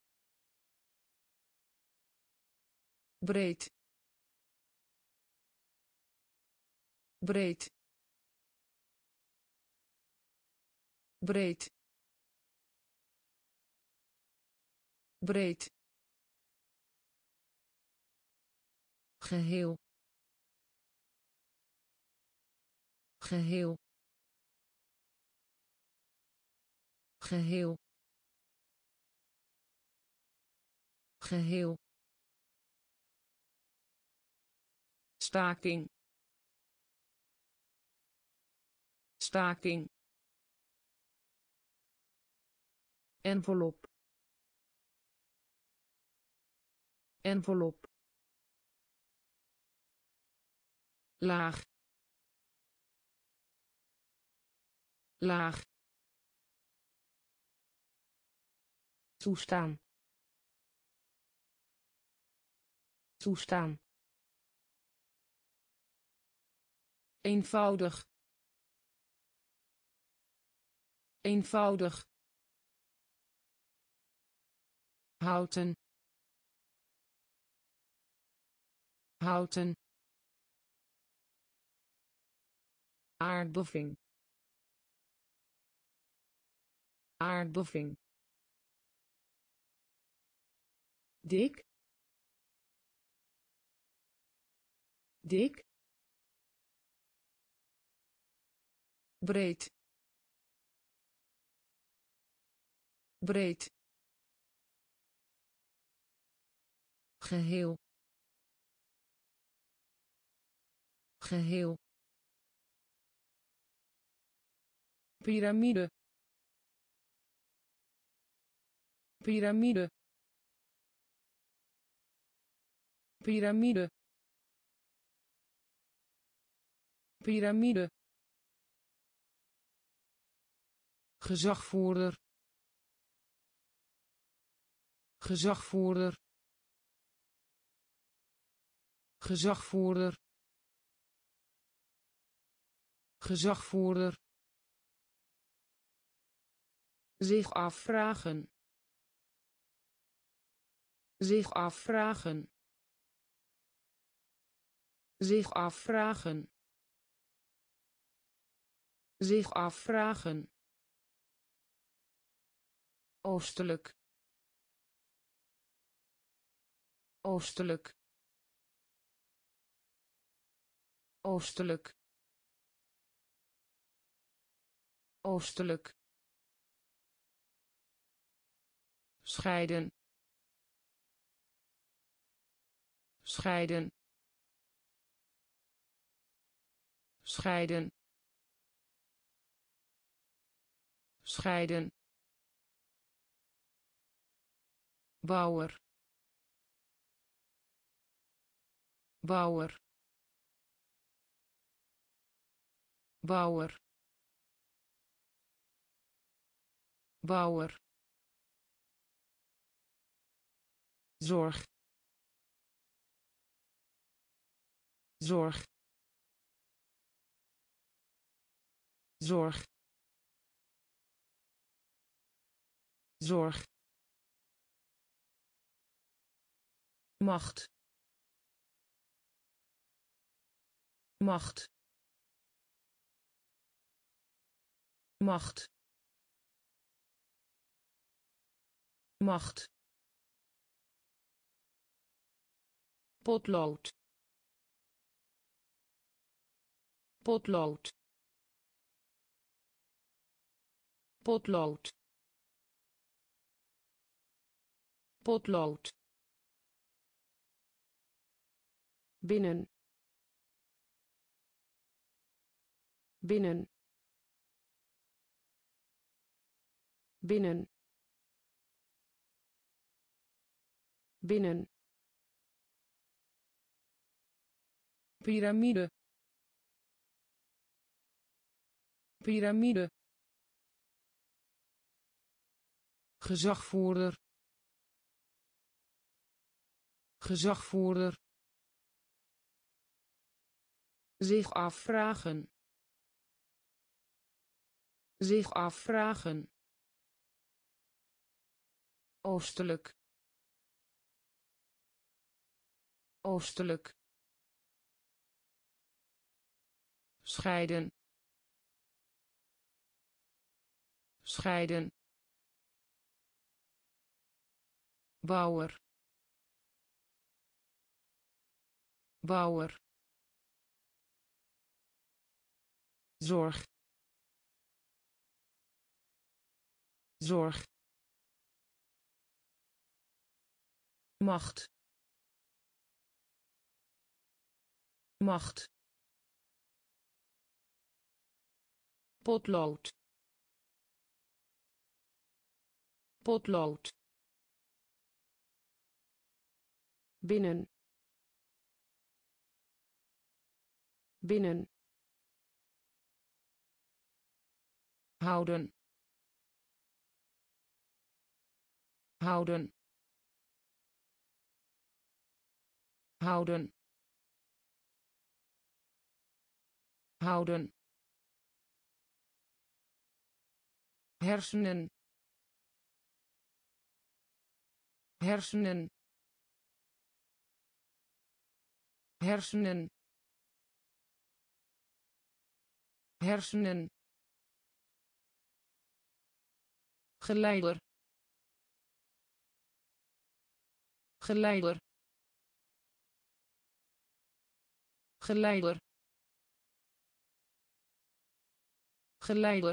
breed breed breed breed geheel geheel geheel geheel staking staking envelop envelop laag laag toestaan toestaan eenvoudig eenvoudig houten houten aardbeving aardbeving dik dik breed breed geheel geheel piramide piramide piramide piramide gezagvoerder gezagvoerder gezagvoerder gezagvoerder zich afvragen zich afvragen zich afvragen zich afvragen oostelijk oostelijk oostelijk oostelijk scheiden scheiden scheiden scheiden bouwer bouwer bouwer bouwer zorg zorg zorg zorg macht macht macht macht potlood potlood potlood potlood binnen binnen binnen binnen piramide piramide gezagvoerder gezagvoerder zich afvragen zich afvragen, oostelijk, oostelijk, scheiden, scheiden, bouwer, bouwer, zorg, zorg, macht, macht, potlood, potlood, binnen, binnen, houden, houden, houden, houden, hersenen, hersenen, hersenen, hersenen, geleider, geleider, geleider, geleider,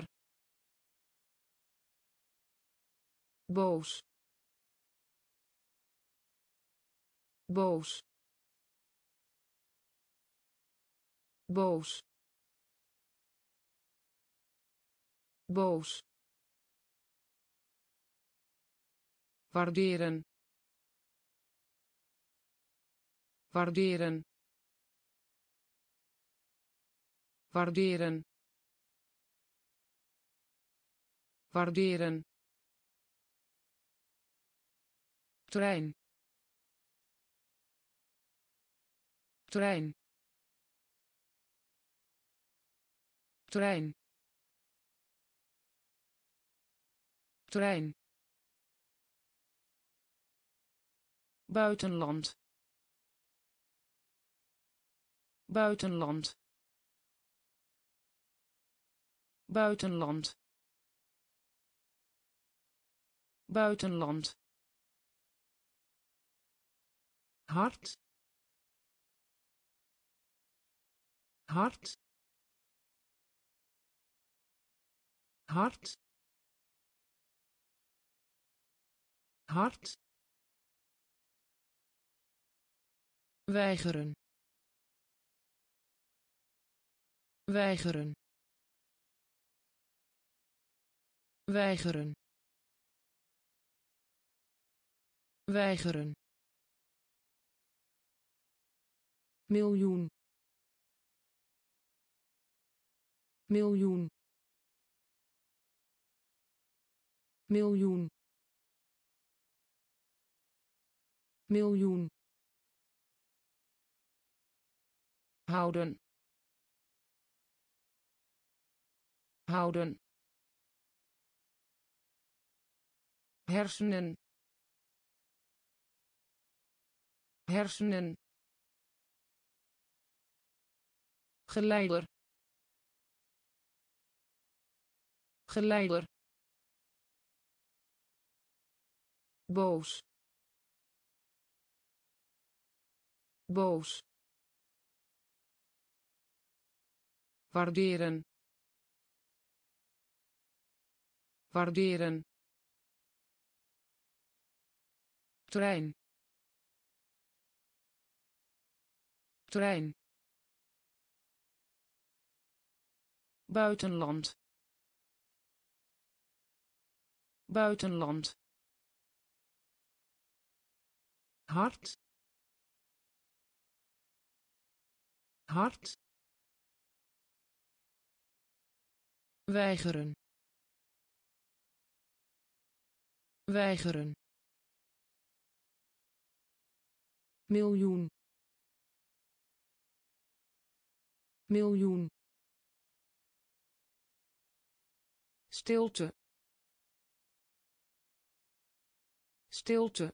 boos, boos, boos, boos, waarderen, waarderen, waarderen, waarderen, trein, trein, trein, trein, buitenland, buitenland, buitenland, buitenland, hart, hart, hart, hart, weigeren, weigeren, weigeren, weigeren, miljoen, miljoen, miljoen, miljoen, houden, houden, hersenen, hersenen, geleider, geleider, boos, boos, waarderen, waarderen, trein, trein, buitenland, buitenland, hart, hart, weigeren, weigeren, miljoen, miljoen, stilte stilte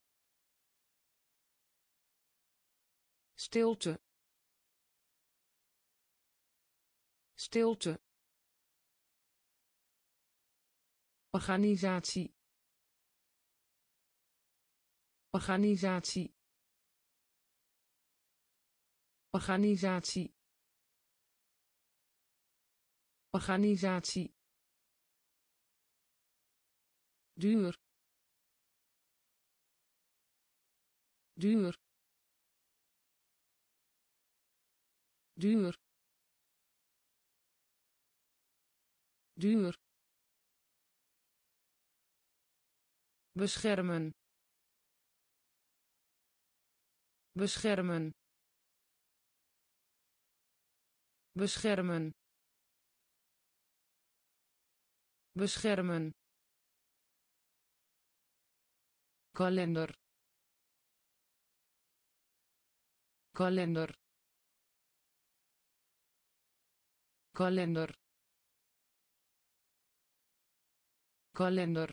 stilte stilte organisatie organisatie organisatie organisatie duur duur duur duur beschermen beschermen beschermen beschermen kalender kalender kalender kalender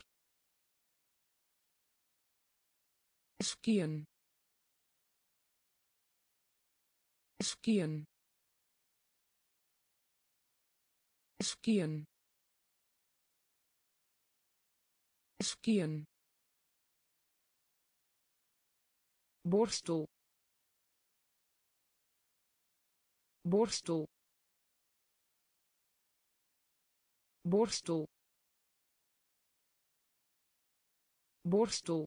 skiën skiën skiën skiën borstel borstel borstel borstel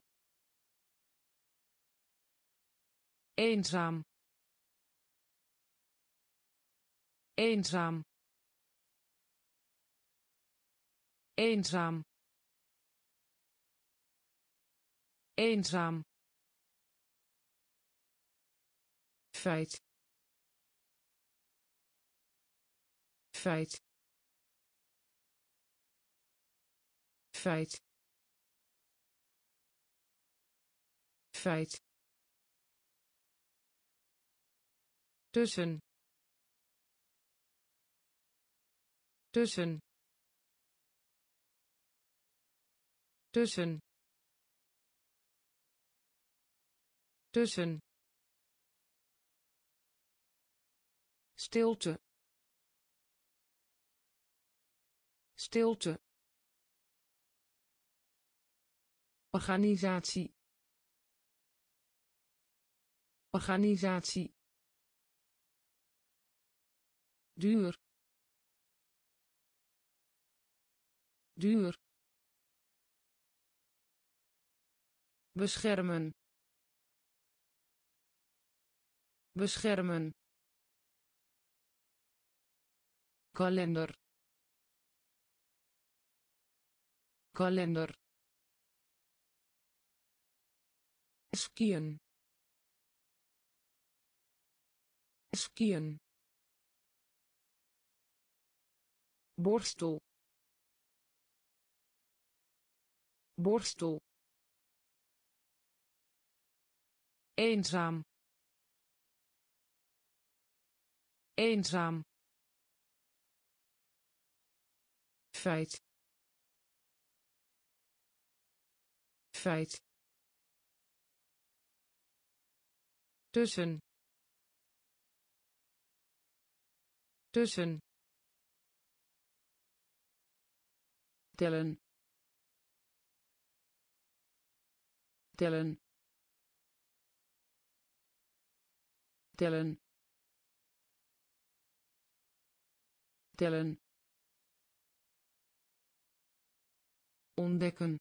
eenzaam eenzaam eenzaam eenzaam feit feit feit feit tussen tussen tussen tussen stilte stilte organisatie organisatie duur duur beschermen beschermen kalender kalender skiën skiën borstel borstel eenzaam eenzaam feit feit tussen tussen tellen tellen tellen tellen ontdekken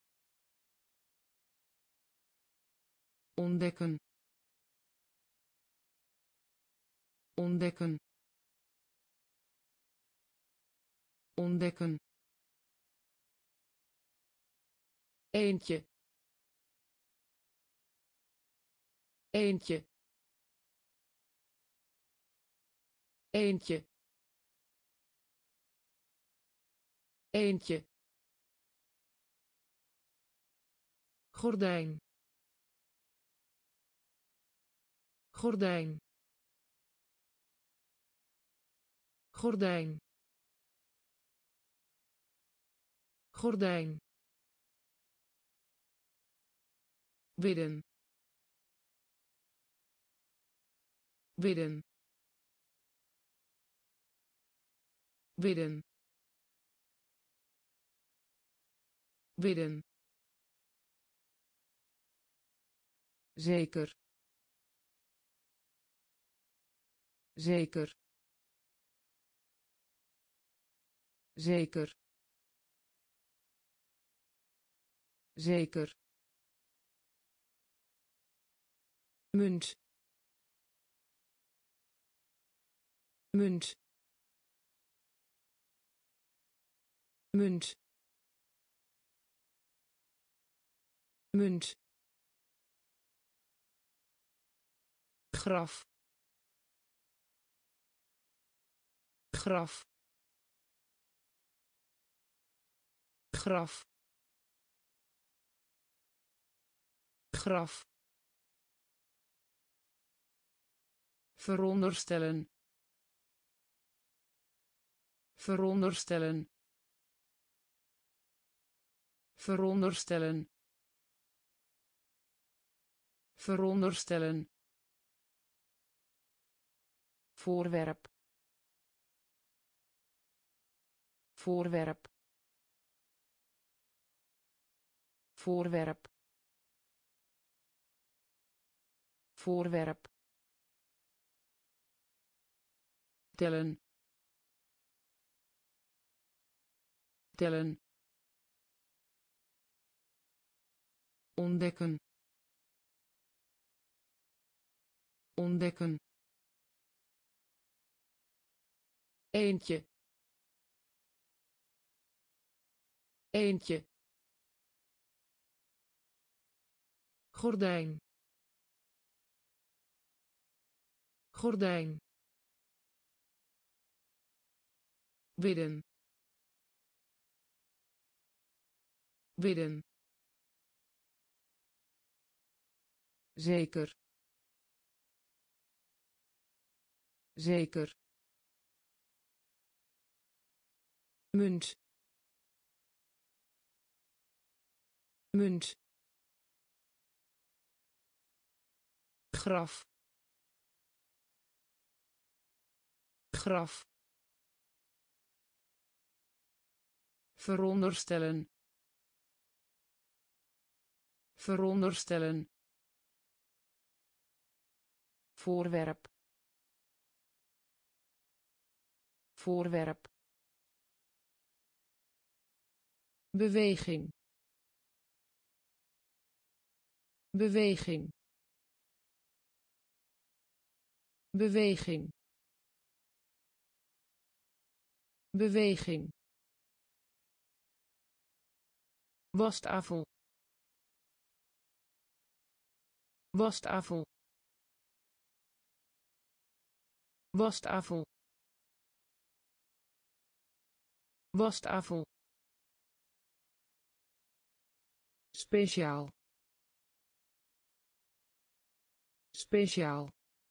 ontdekken ontdekken ontdekken eentje eentje eentje eentje gordijn gordijn gordijn gordijn, bidden, bidden, bidden, bidden, zeker, zeker, zeker, zeker, munt, munt, munt, munt, graf, graf, graf, graf, veronderstellen, veronderstellen, veronderstellen, veronderstellen, voorwerp, voorwerp, voorwerp, voorwerp, tellen, tellen, ontdekken, ontdekken, eentje, eentje, gordijn, gordijn, bidden, bidden, zeker, zeker, munt, munt, graf, graf, veronderstellen, veronderstellen, voorwerp, voorwerp, beweging, beweging, beweging, beweging, wastafel, wastafel, wastafel, wastafel, speciaal, speciaal,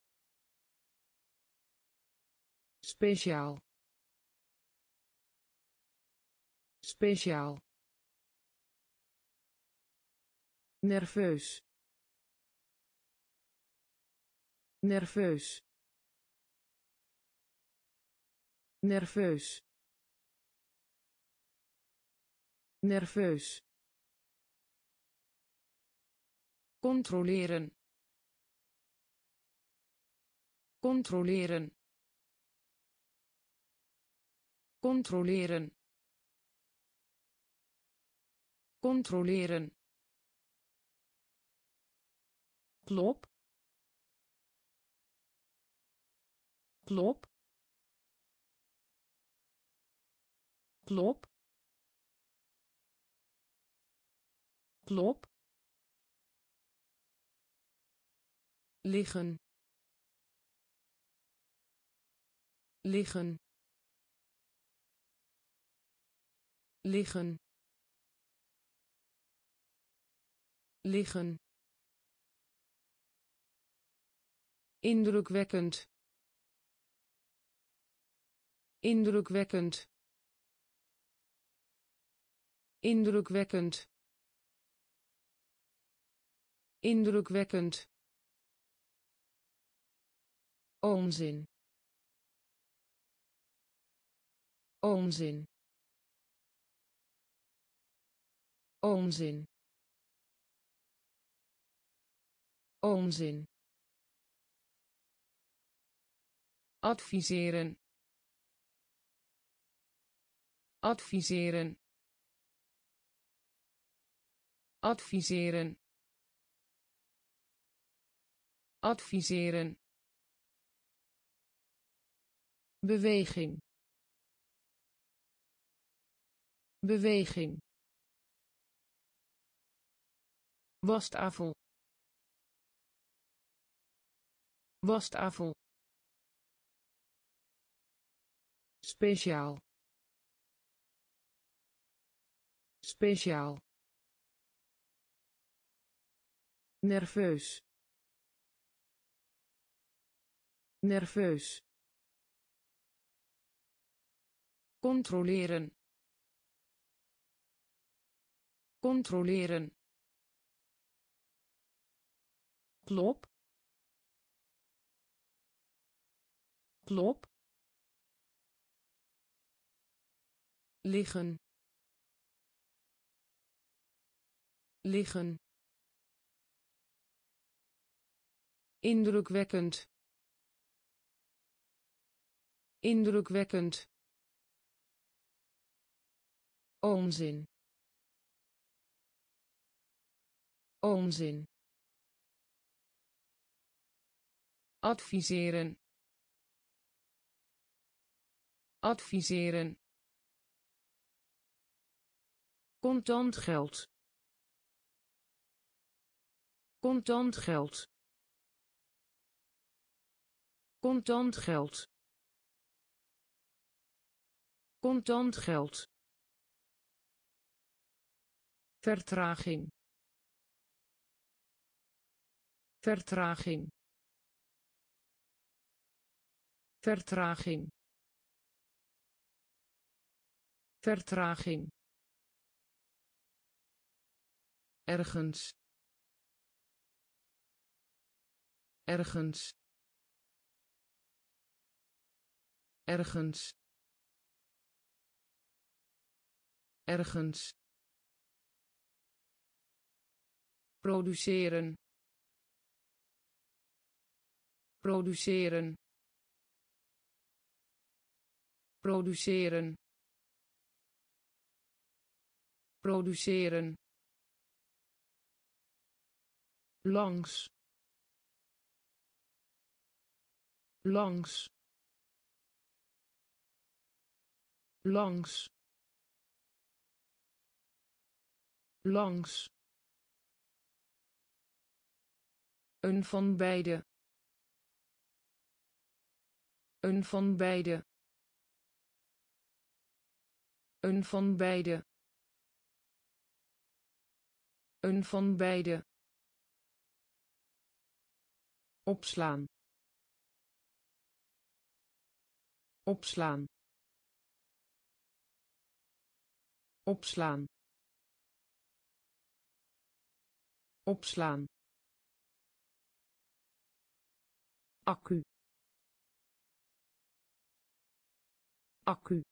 speciaal, speciaal, nerveus, nerveus, nerveus, nerveus, controleren, controleren, controleren, controleren, klop, klop, klop, klop, liggen, liggen, liggen, liggen, indrukwekkend, indrukwekkend, indrukwekkend indrukwekkend onzin onzin onzin onzin adviseren adviseren adviseren adviseren beweging beweging wastafel wastafel speciaal speciaal nerveus nerveus controleren controleren klop klop liggen liggen indrukwekkend indrukwekkend onzin onzin adviseren adviseren contant geld contant geld contant geld contant geld vertraging vertraging vertraging vertraging ergens ergens ergens ergens produceren produceren produceren produceren langs langs langs langs een van beide een van beide een van beide een van beide opslaan opslaan opslaan opslaan accu accu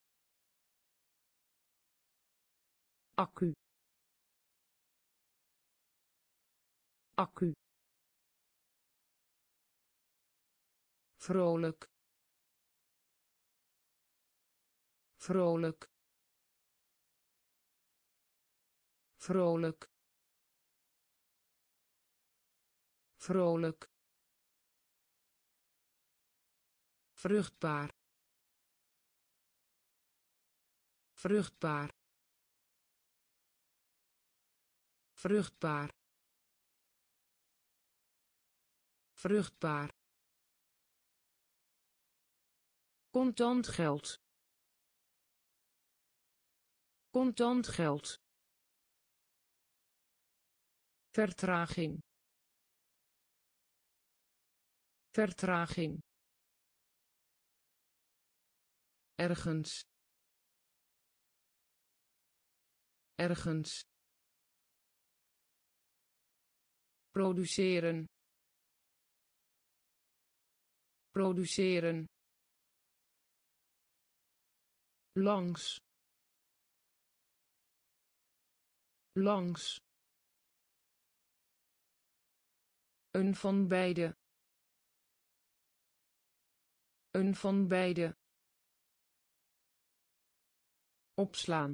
accu accu vrolijk vrolijk vrolijk vrolijk vruchtbaar vruchtbaar vruchtbaar vruchtbaar contant geld contant geld vertraging vertraging ergens ergens produceren produceren langs langs een van beide een van beide opslaan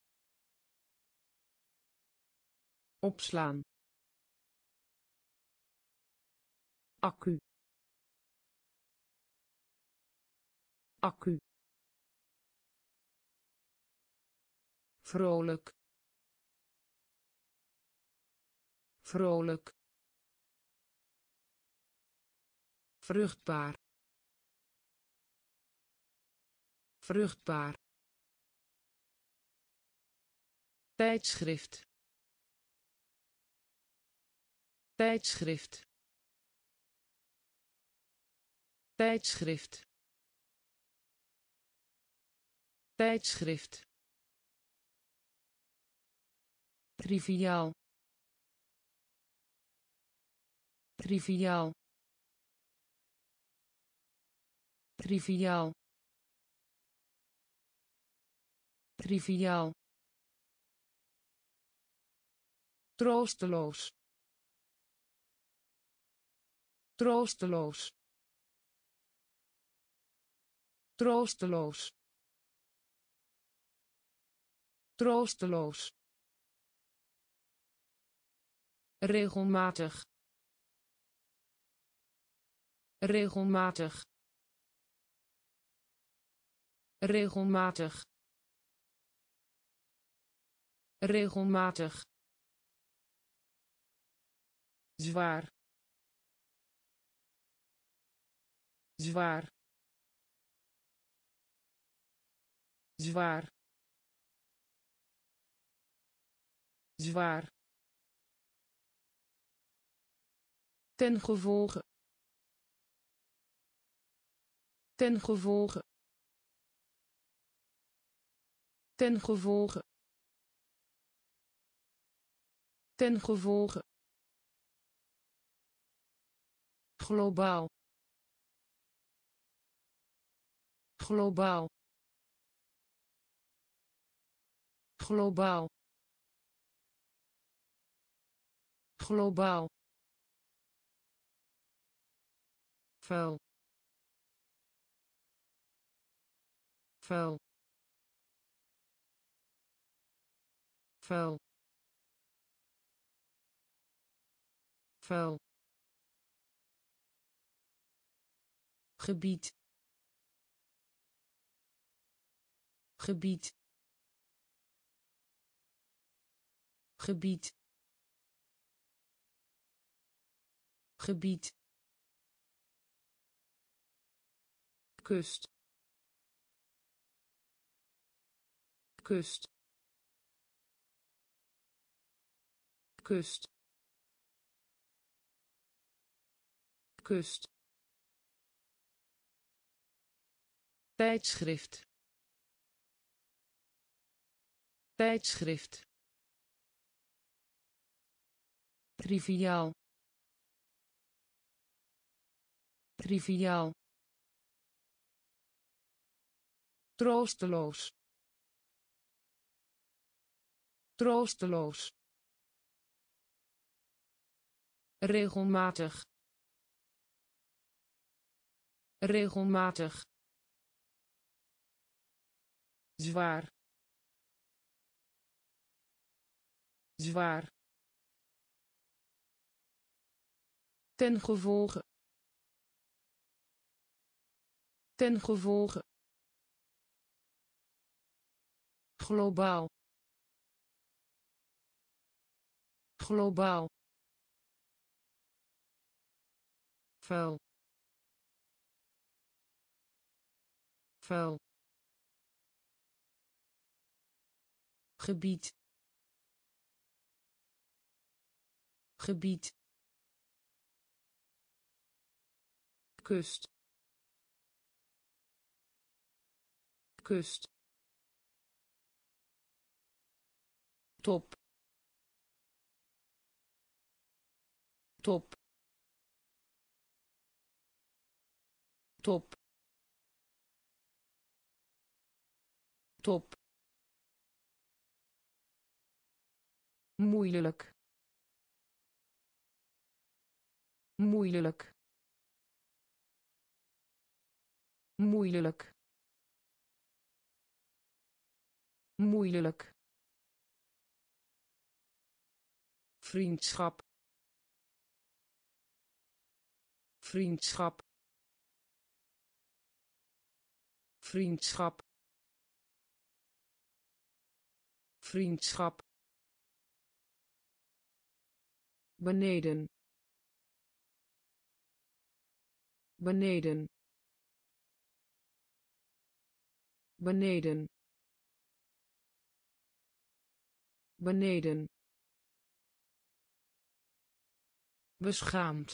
opslaan accu accu vrolijk vrolijk vruchtbaar vruchtbaar tijdschrift tijdschrift tijdschrift tijdschrift triviaal triviaal triviaal triviaal troosteloos troosteloos troosteloos troosteloos regelmatig regelmatig regelmatig regelmatig zwaar zwaar zwaar zwaar ten gevolge ten gevolge ten gevolge ten gevolge globaal globaal globaal globaal vuil vuil vuil vuil gebied gebied gebied gebied kust kust kust kust tijdschrift tijdschrift triviaal triviaal troosteloos troosteloos regelmatig regelmatig zwaar zwaar ten gevolge ten gevolge globaal globaal vuil vuil gebied gebied kust kust top top top top moeilijk moeilijk moeilijk moeilijk vriendschap vriendschap vriendschap vriendschap beneden beneden beneden beneden beschaamd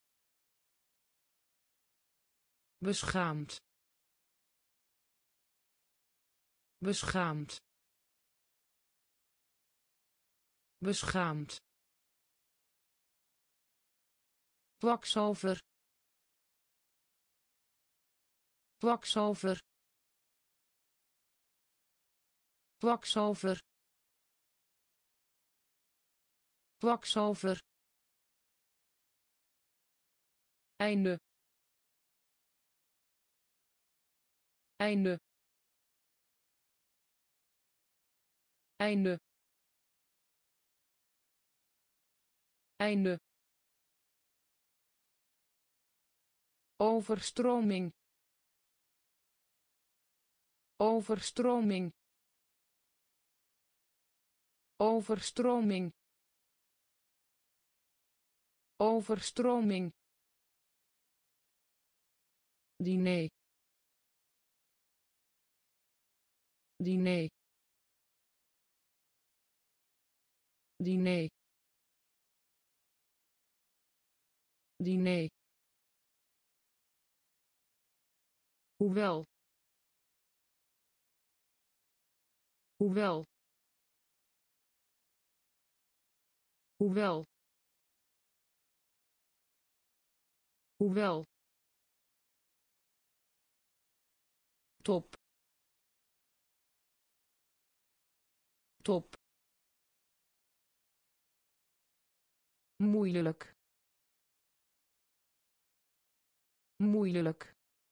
beschaamd beschaamd beschaamd kwakzalver kwakzalver kwakzalver kwakzalver einde einde einde einde overstroming overstroming overstroming overstroming diner diner diner diner hoewel hoewel hoewel hoewel top top moeilijk moeilijk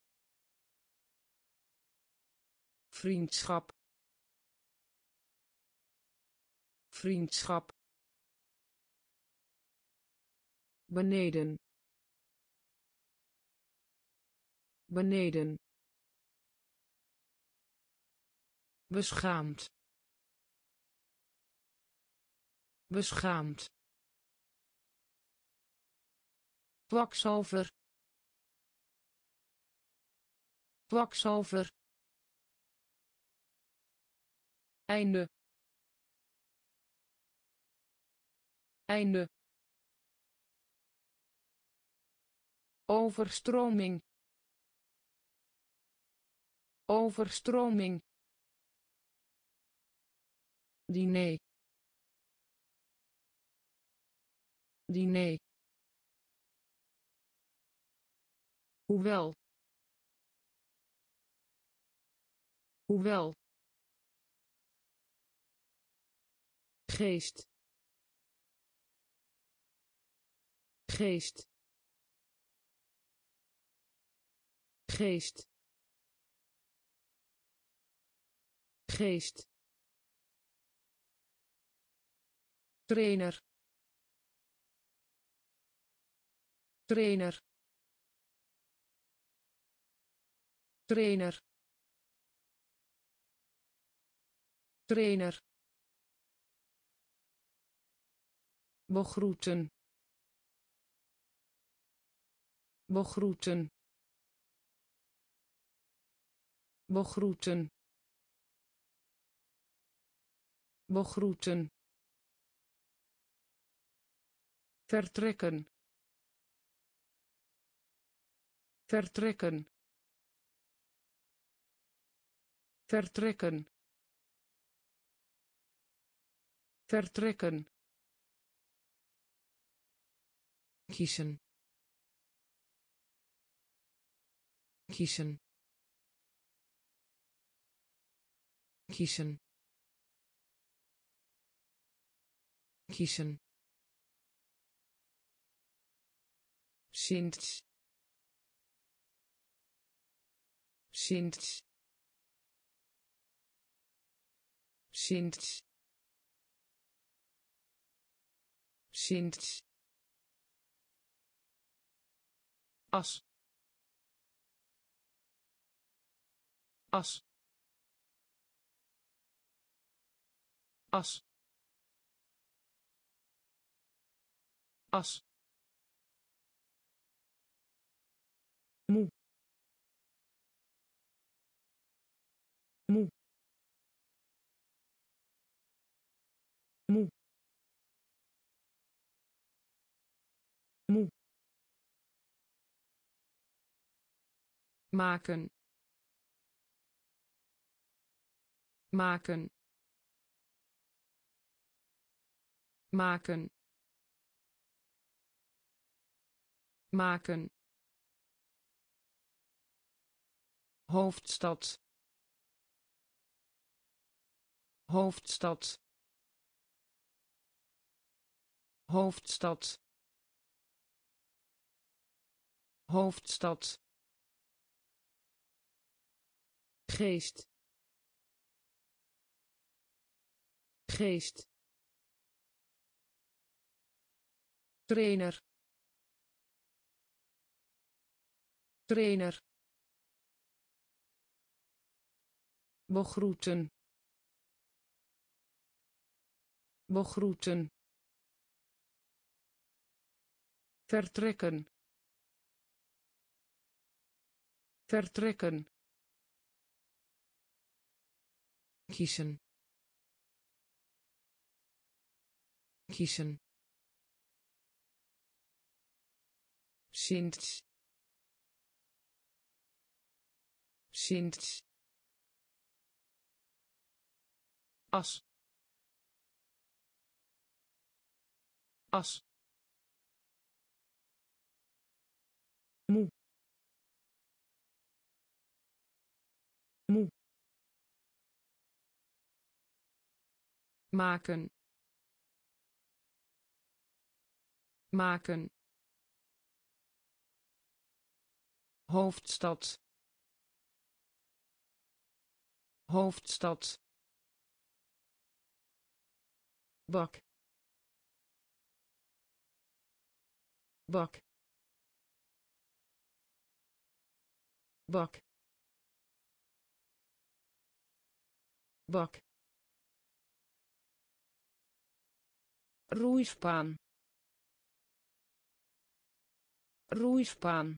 vriendschap vriendschap beneden beneden beschaamd beschaamd kwakzalver kwakzalver einde einde overstroming overstroming diner diner hoewel hoewel geest geest geest geest trainer trainer trainer trainer begroeten begroeten begroeten begroeten vertrekken vertrekken vertrekken vertrekken, kiezen, kiezen, kiezen, kiezen, sinds, sinds, sinds, sinds, as, as, as, as, moe, moe, moe, moe, maken, maken, maken, maken, hoofdstad, hoofdstad, hoofdstad, hoofdstad, geest, geest, trainer, trainer, begroeten, begroeten, vertrekken, vertrekken, kiezen, kiezen, sinds, sinds, as, as, moe, moe, maken, maken, hoofdstad, hoofdstad, bak, bak, bak, bak, roeispaan, roeispaan,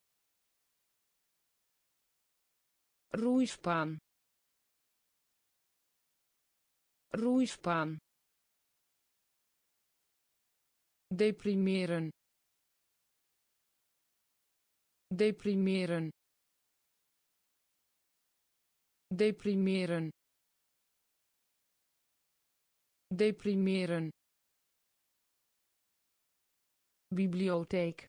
roeispaan, roeispaan, deprimeren, deprimeren, deprimeren, deprimeren, bibliotheek,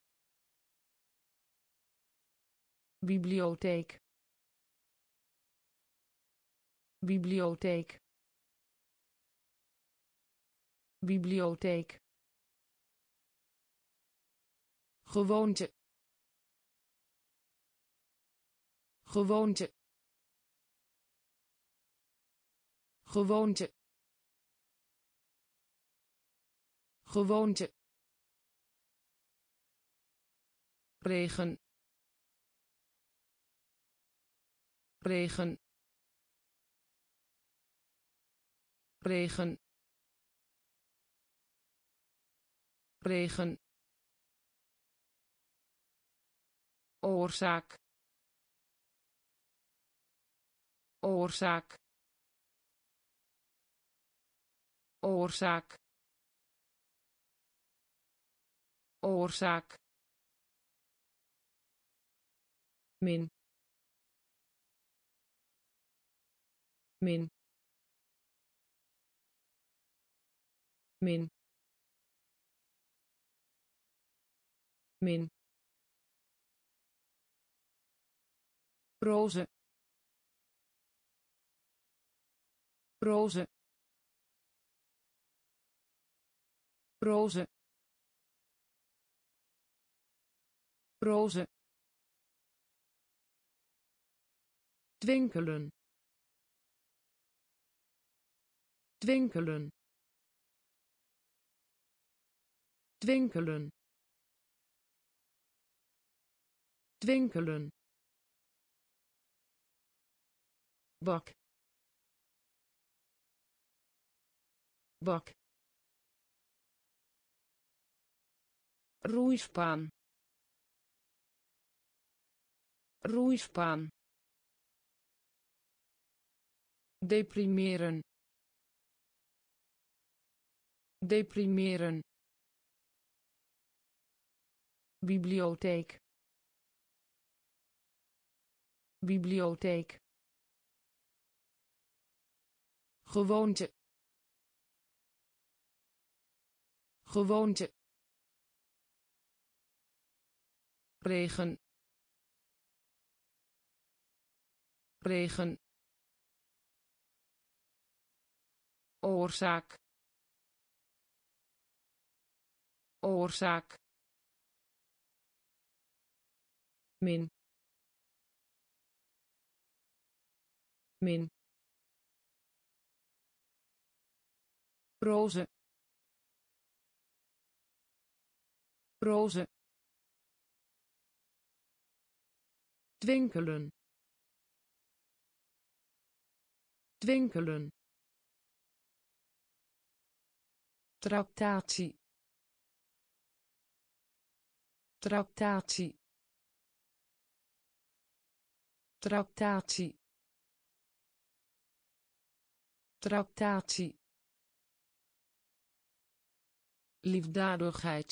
bibliotheek, bibliotheek, bibliotheek, gewoonte, gewoonte, gewoonte, gewoonte, regen, regen, regen, regen, oorzaak, oorzaak, oorzaak, oorzaak, min, min, min min roze roze roze roze twinkelen twinkelen twinkelen twinkelen bak bak roeispaan roeispaan deprimeren deprimeren bibliotheek bibliotheek gewoonte gewoonte regen regen oorzaak oorzaak min min roze roze twinkelen twinkelen tractatie tractatie tractatie tractatie liefdadigheid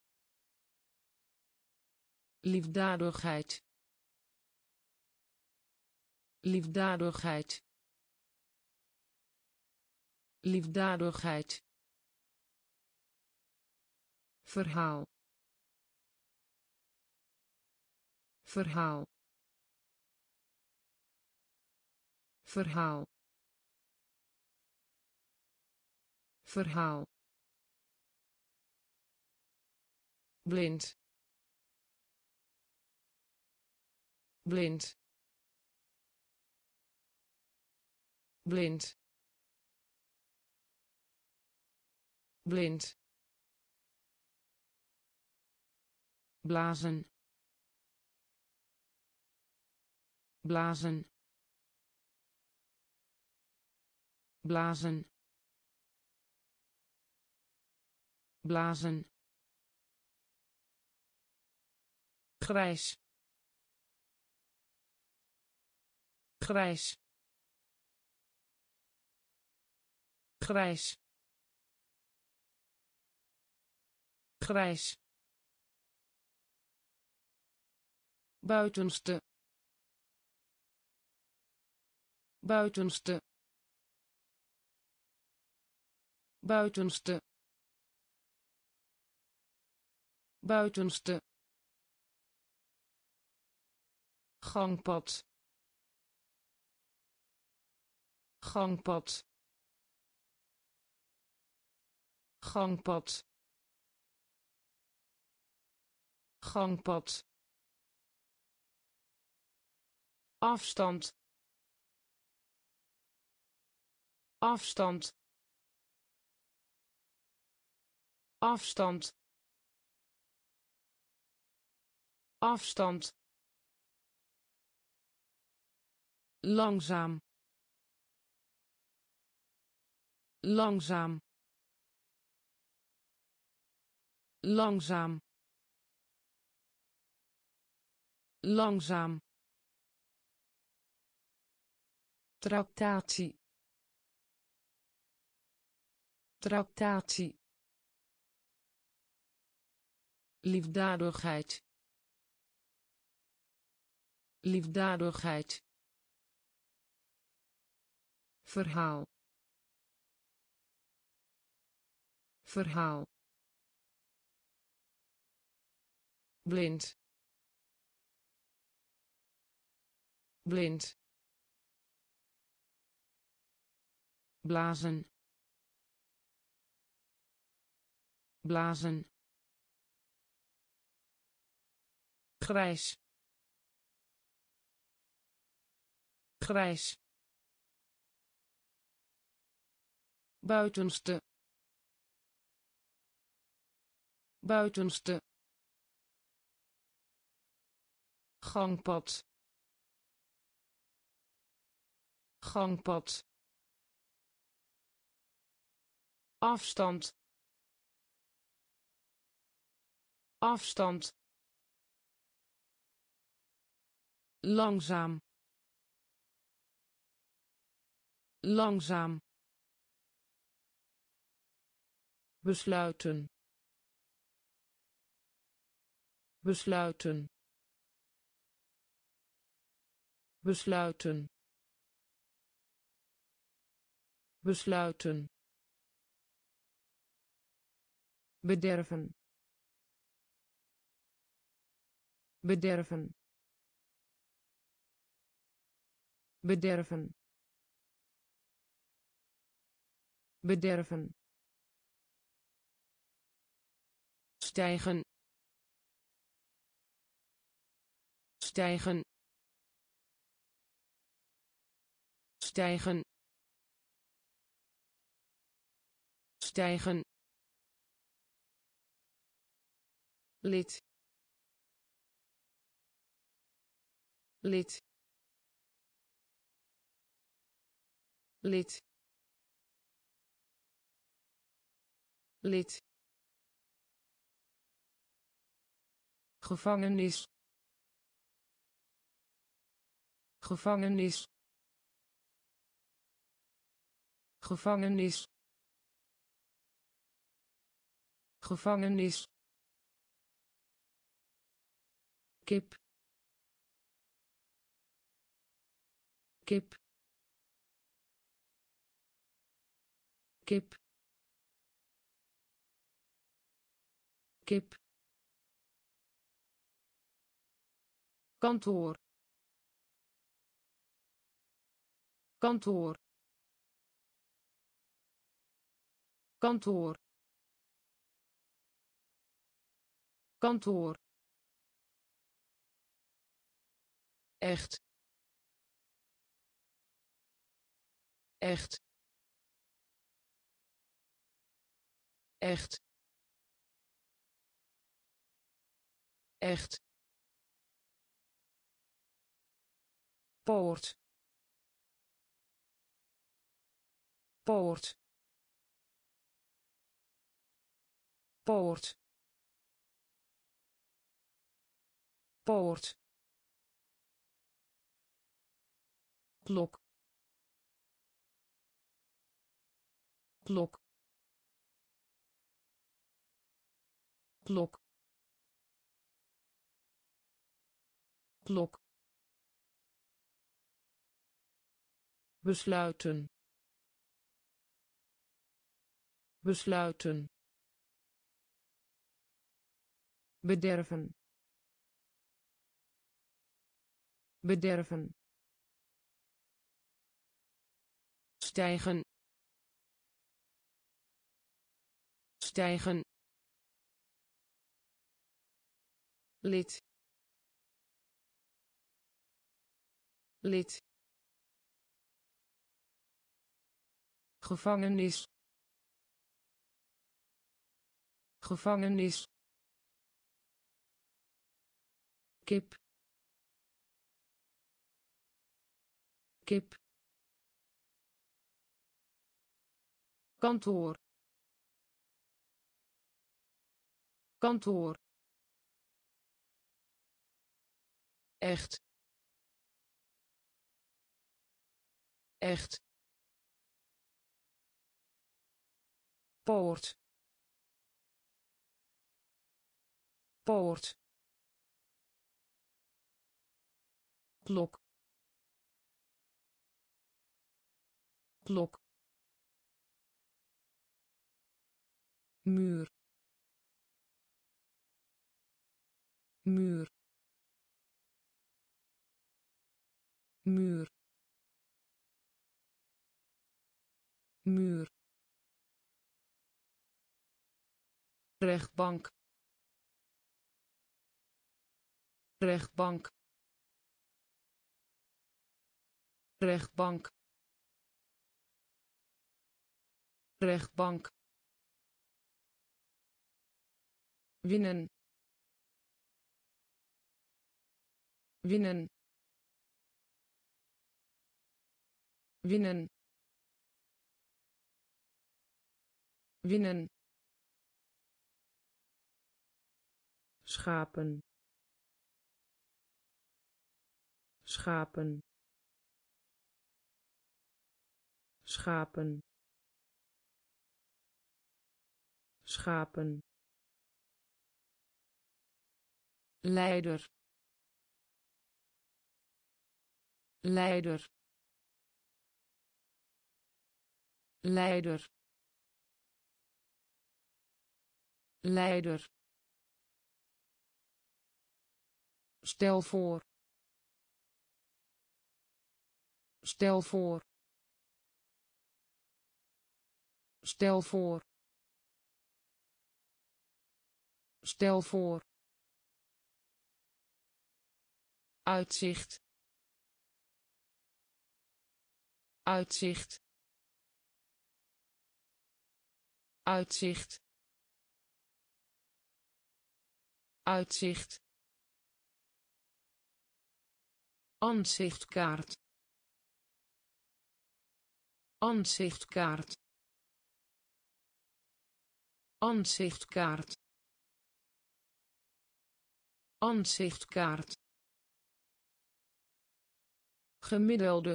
liefdadigheid liefdadigheid liefdadigheid verhaal verhaal verhaal verhaal blind blind blind blind blazen blazen blazen blazen grijs grijs grijs grijs buitenste buitenste buitenste buitenste gangpad gangpad gangpad gangpad afstand afstand afstand afstand langzaam langzaam langzaam langzaam tractatie tractatie liefdadigheid liefdadigheid verhaal verhaal, blind, blind, blazen, blazen, grijs, grijs, buitenste, buitenste, gangpad, gangpad, afstand, afstand, langzaam, langzaam, besluiten, besluiten, besluiten, besluiten, bederven, bederven, bederven, bederven, stijgen, stijgen, stijgen, stijgen, lid, lid, lid, lid, gevangenis, gevangenis, gevangenis, gevangenis, kip, kip, kip, kip, kantoor, kantoor, kantoor, kantoor, echt, echt, echt, echt, poort, poort, poort, poort, klok, klok, klok, klok, besluiten, besluiten, bederven, bederven, stijgen, stijgen, lid, lid, gevangenis, gevangenis, kip, kip, kantoor, kantoor, echt, echt, poort, poort, klok, klok, muur muur muur muur rechtbank rechtbank rechtbank rechtbank winnen winnen winnen winnen schapen schapen schapen schapen leider leider leider leider stel voor stel voor stel voor stel voor uitzicht uitzicht uitzicht uitzicht aanzichtkaart aanzichtkaart aanzichtkaart aanzichtkaart gemiddelde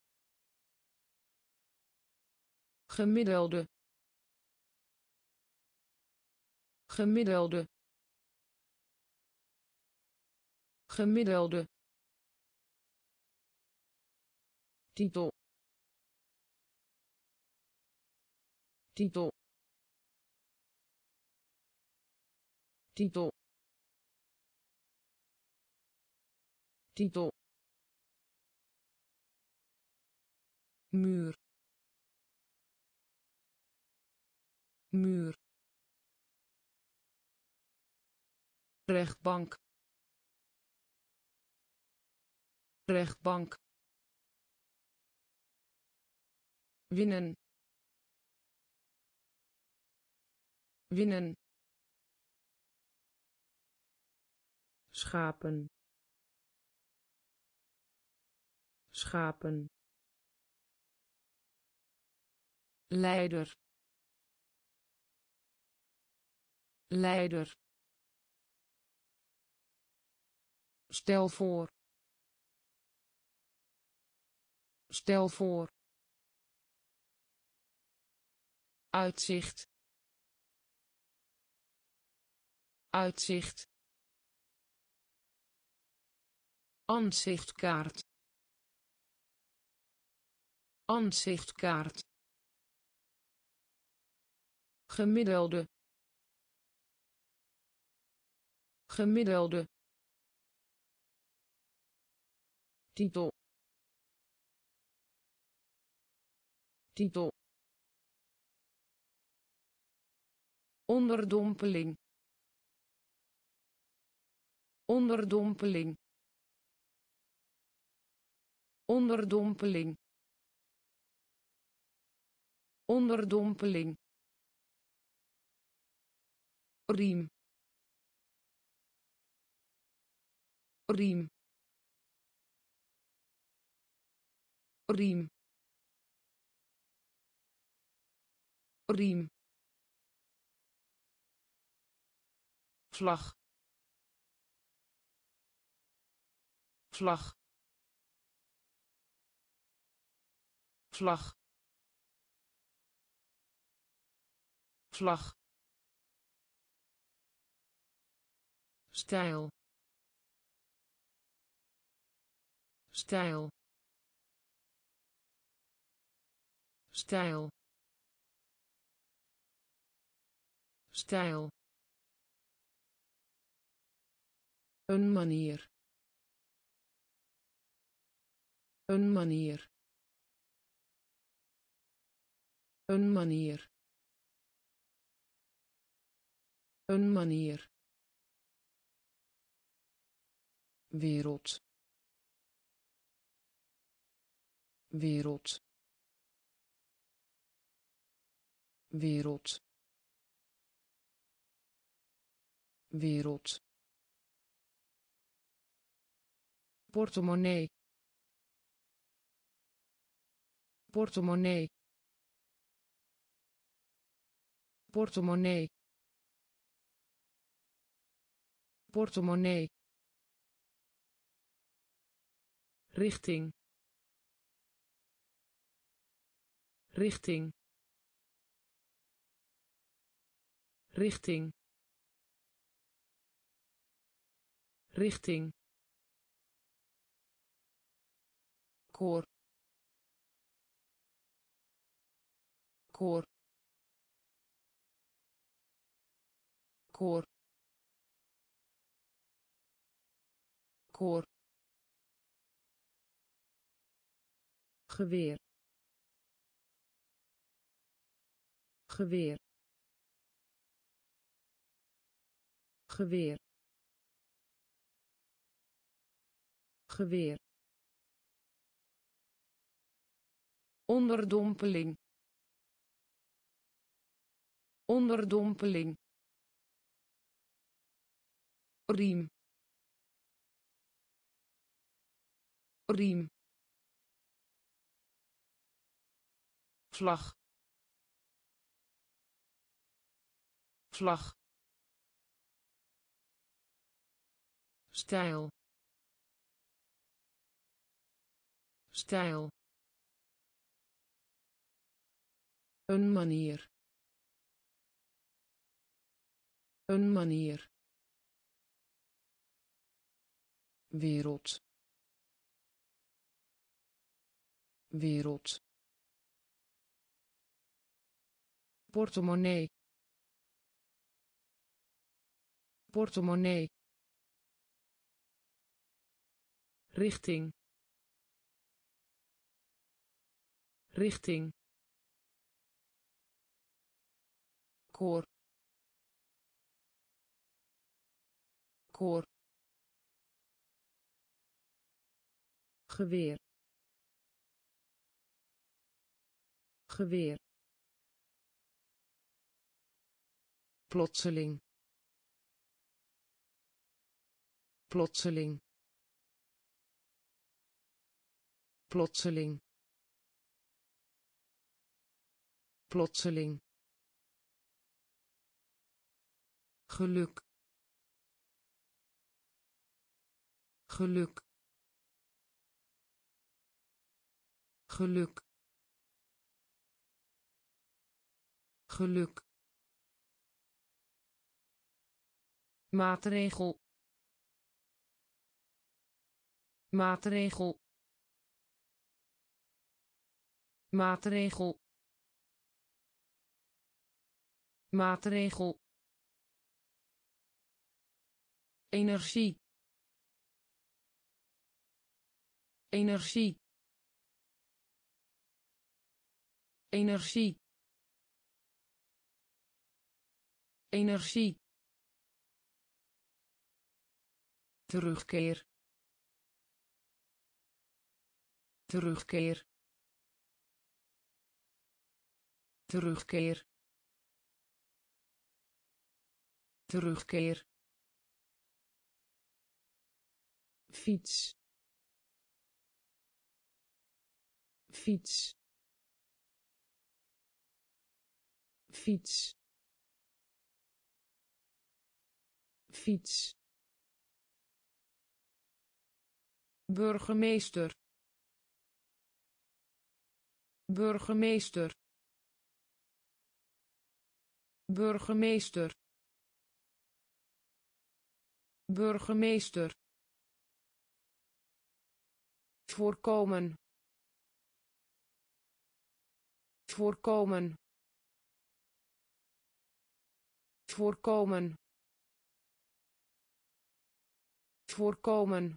gemiddelde gemiddelde gemiddelde titel titel titel titel muur muur rechtbank rechtbank winnen winnen schapen schapen leider leider stel voor stel voor uitzicht uitzicht aanzichtkaart aanzichtkaart gemiddelde gemiddelde titel titel onderdompeling onderdompeling onderdompeling onderdompeling riem riem riem riem vlag vlag vlag vlag stijl stijl stijl stijl, een manier, een manier, een manier, een manier, wereld, wereld, wereld, wereld, portemonnee, portemonnee, portemonnee, portemonnee, richting, richting, richting, richting, koor, koor, koor, koor, geweer, geweer, geweer, geweer, onderdompeling, onderdompeling, riem, riem, vlag, vlag, stijl, stijl, een manier, een manier, wereld, wereld, portemonnee, portemonnee, richting, richting, koor, koor, geweer, geweer, plotseling, plotseling, plotseling, plotseling, geluk, geluk, geluk, geluk, maatregel, maatregel, maatregel, maatregel, energie, energie, energie, energie, terugkeer, terugkeer, terugkeer, terugkeer, fiets, fiets, fiets, fiets, burgemeester, burgemeester, burgemeester, burgemeester, voorkomen, voorkomen, voorkomen voorkomen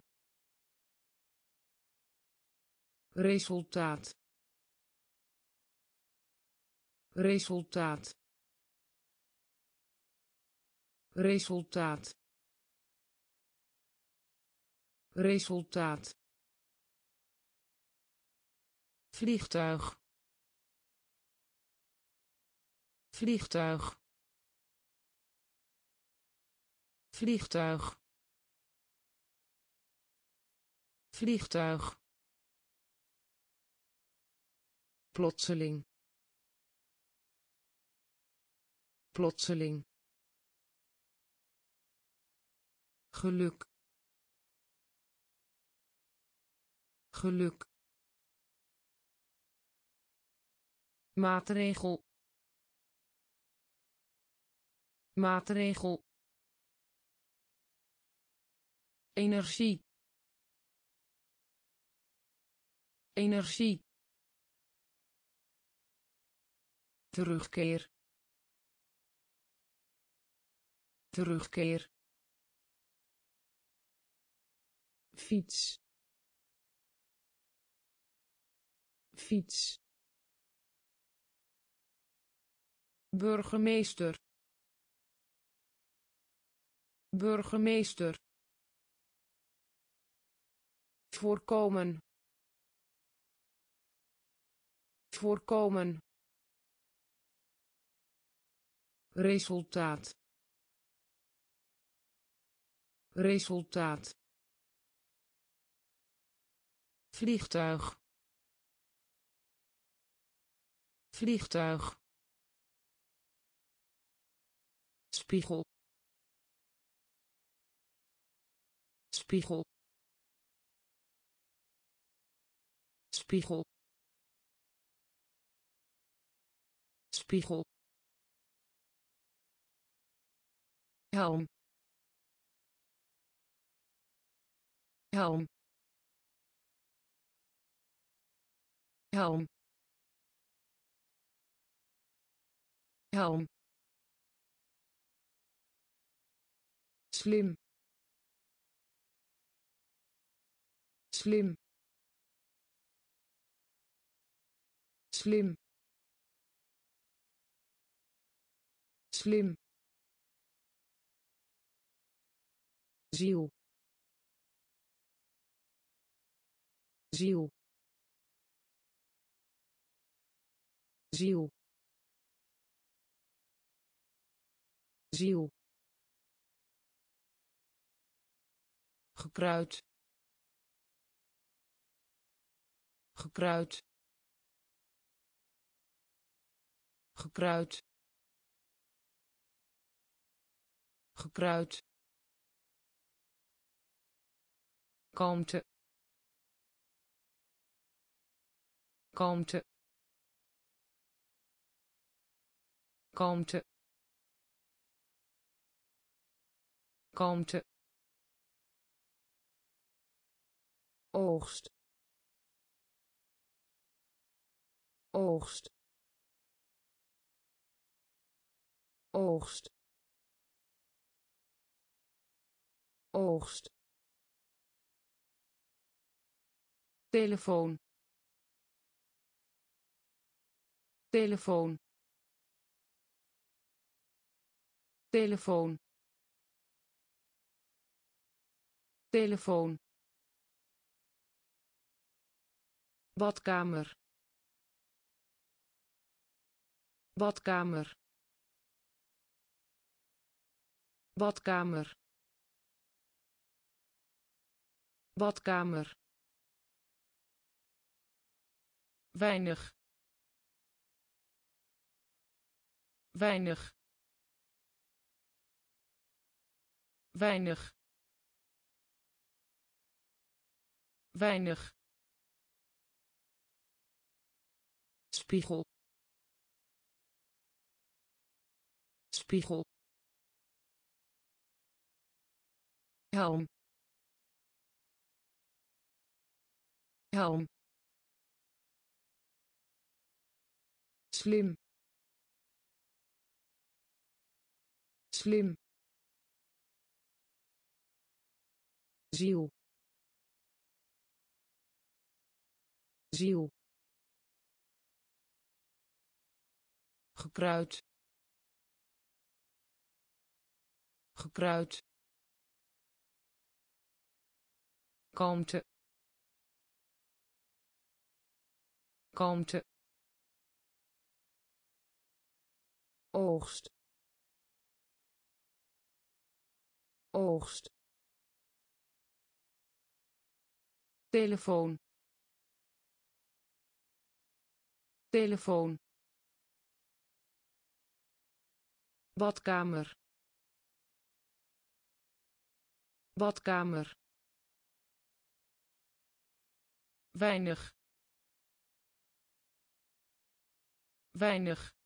resultaat resultaat resultaat resultaat vliegtuig vliegtuig vliegtuig vliegtuig plotseling plotseling geluk geluk maatregel maatregel energie energie terugkeer terugkeer fiets fiets burgemeester burgemeester voorkomen voorkomen resultaat resultaat vliegtuig vliegtuig spiegel spiegel spiegel spiegel helm helm helm helm slim slim slim slim ziel ziel ziel ziel gekruid gekruid gekruid gekruid kalmte kalmte kalmte kalmte oogst oogst oogst oogst telefoon telefoon telefoon telefoon badkamer badkamer badkamer badkamer weinig weinig weinig weinig spiegel spiegel helm helm slim slim, ziel, ziel, gekruid, gekruid, kalmte, kalmte, oogst, oogst, telefoon, telefoon, badkamer, badkamer, weinig, weinig,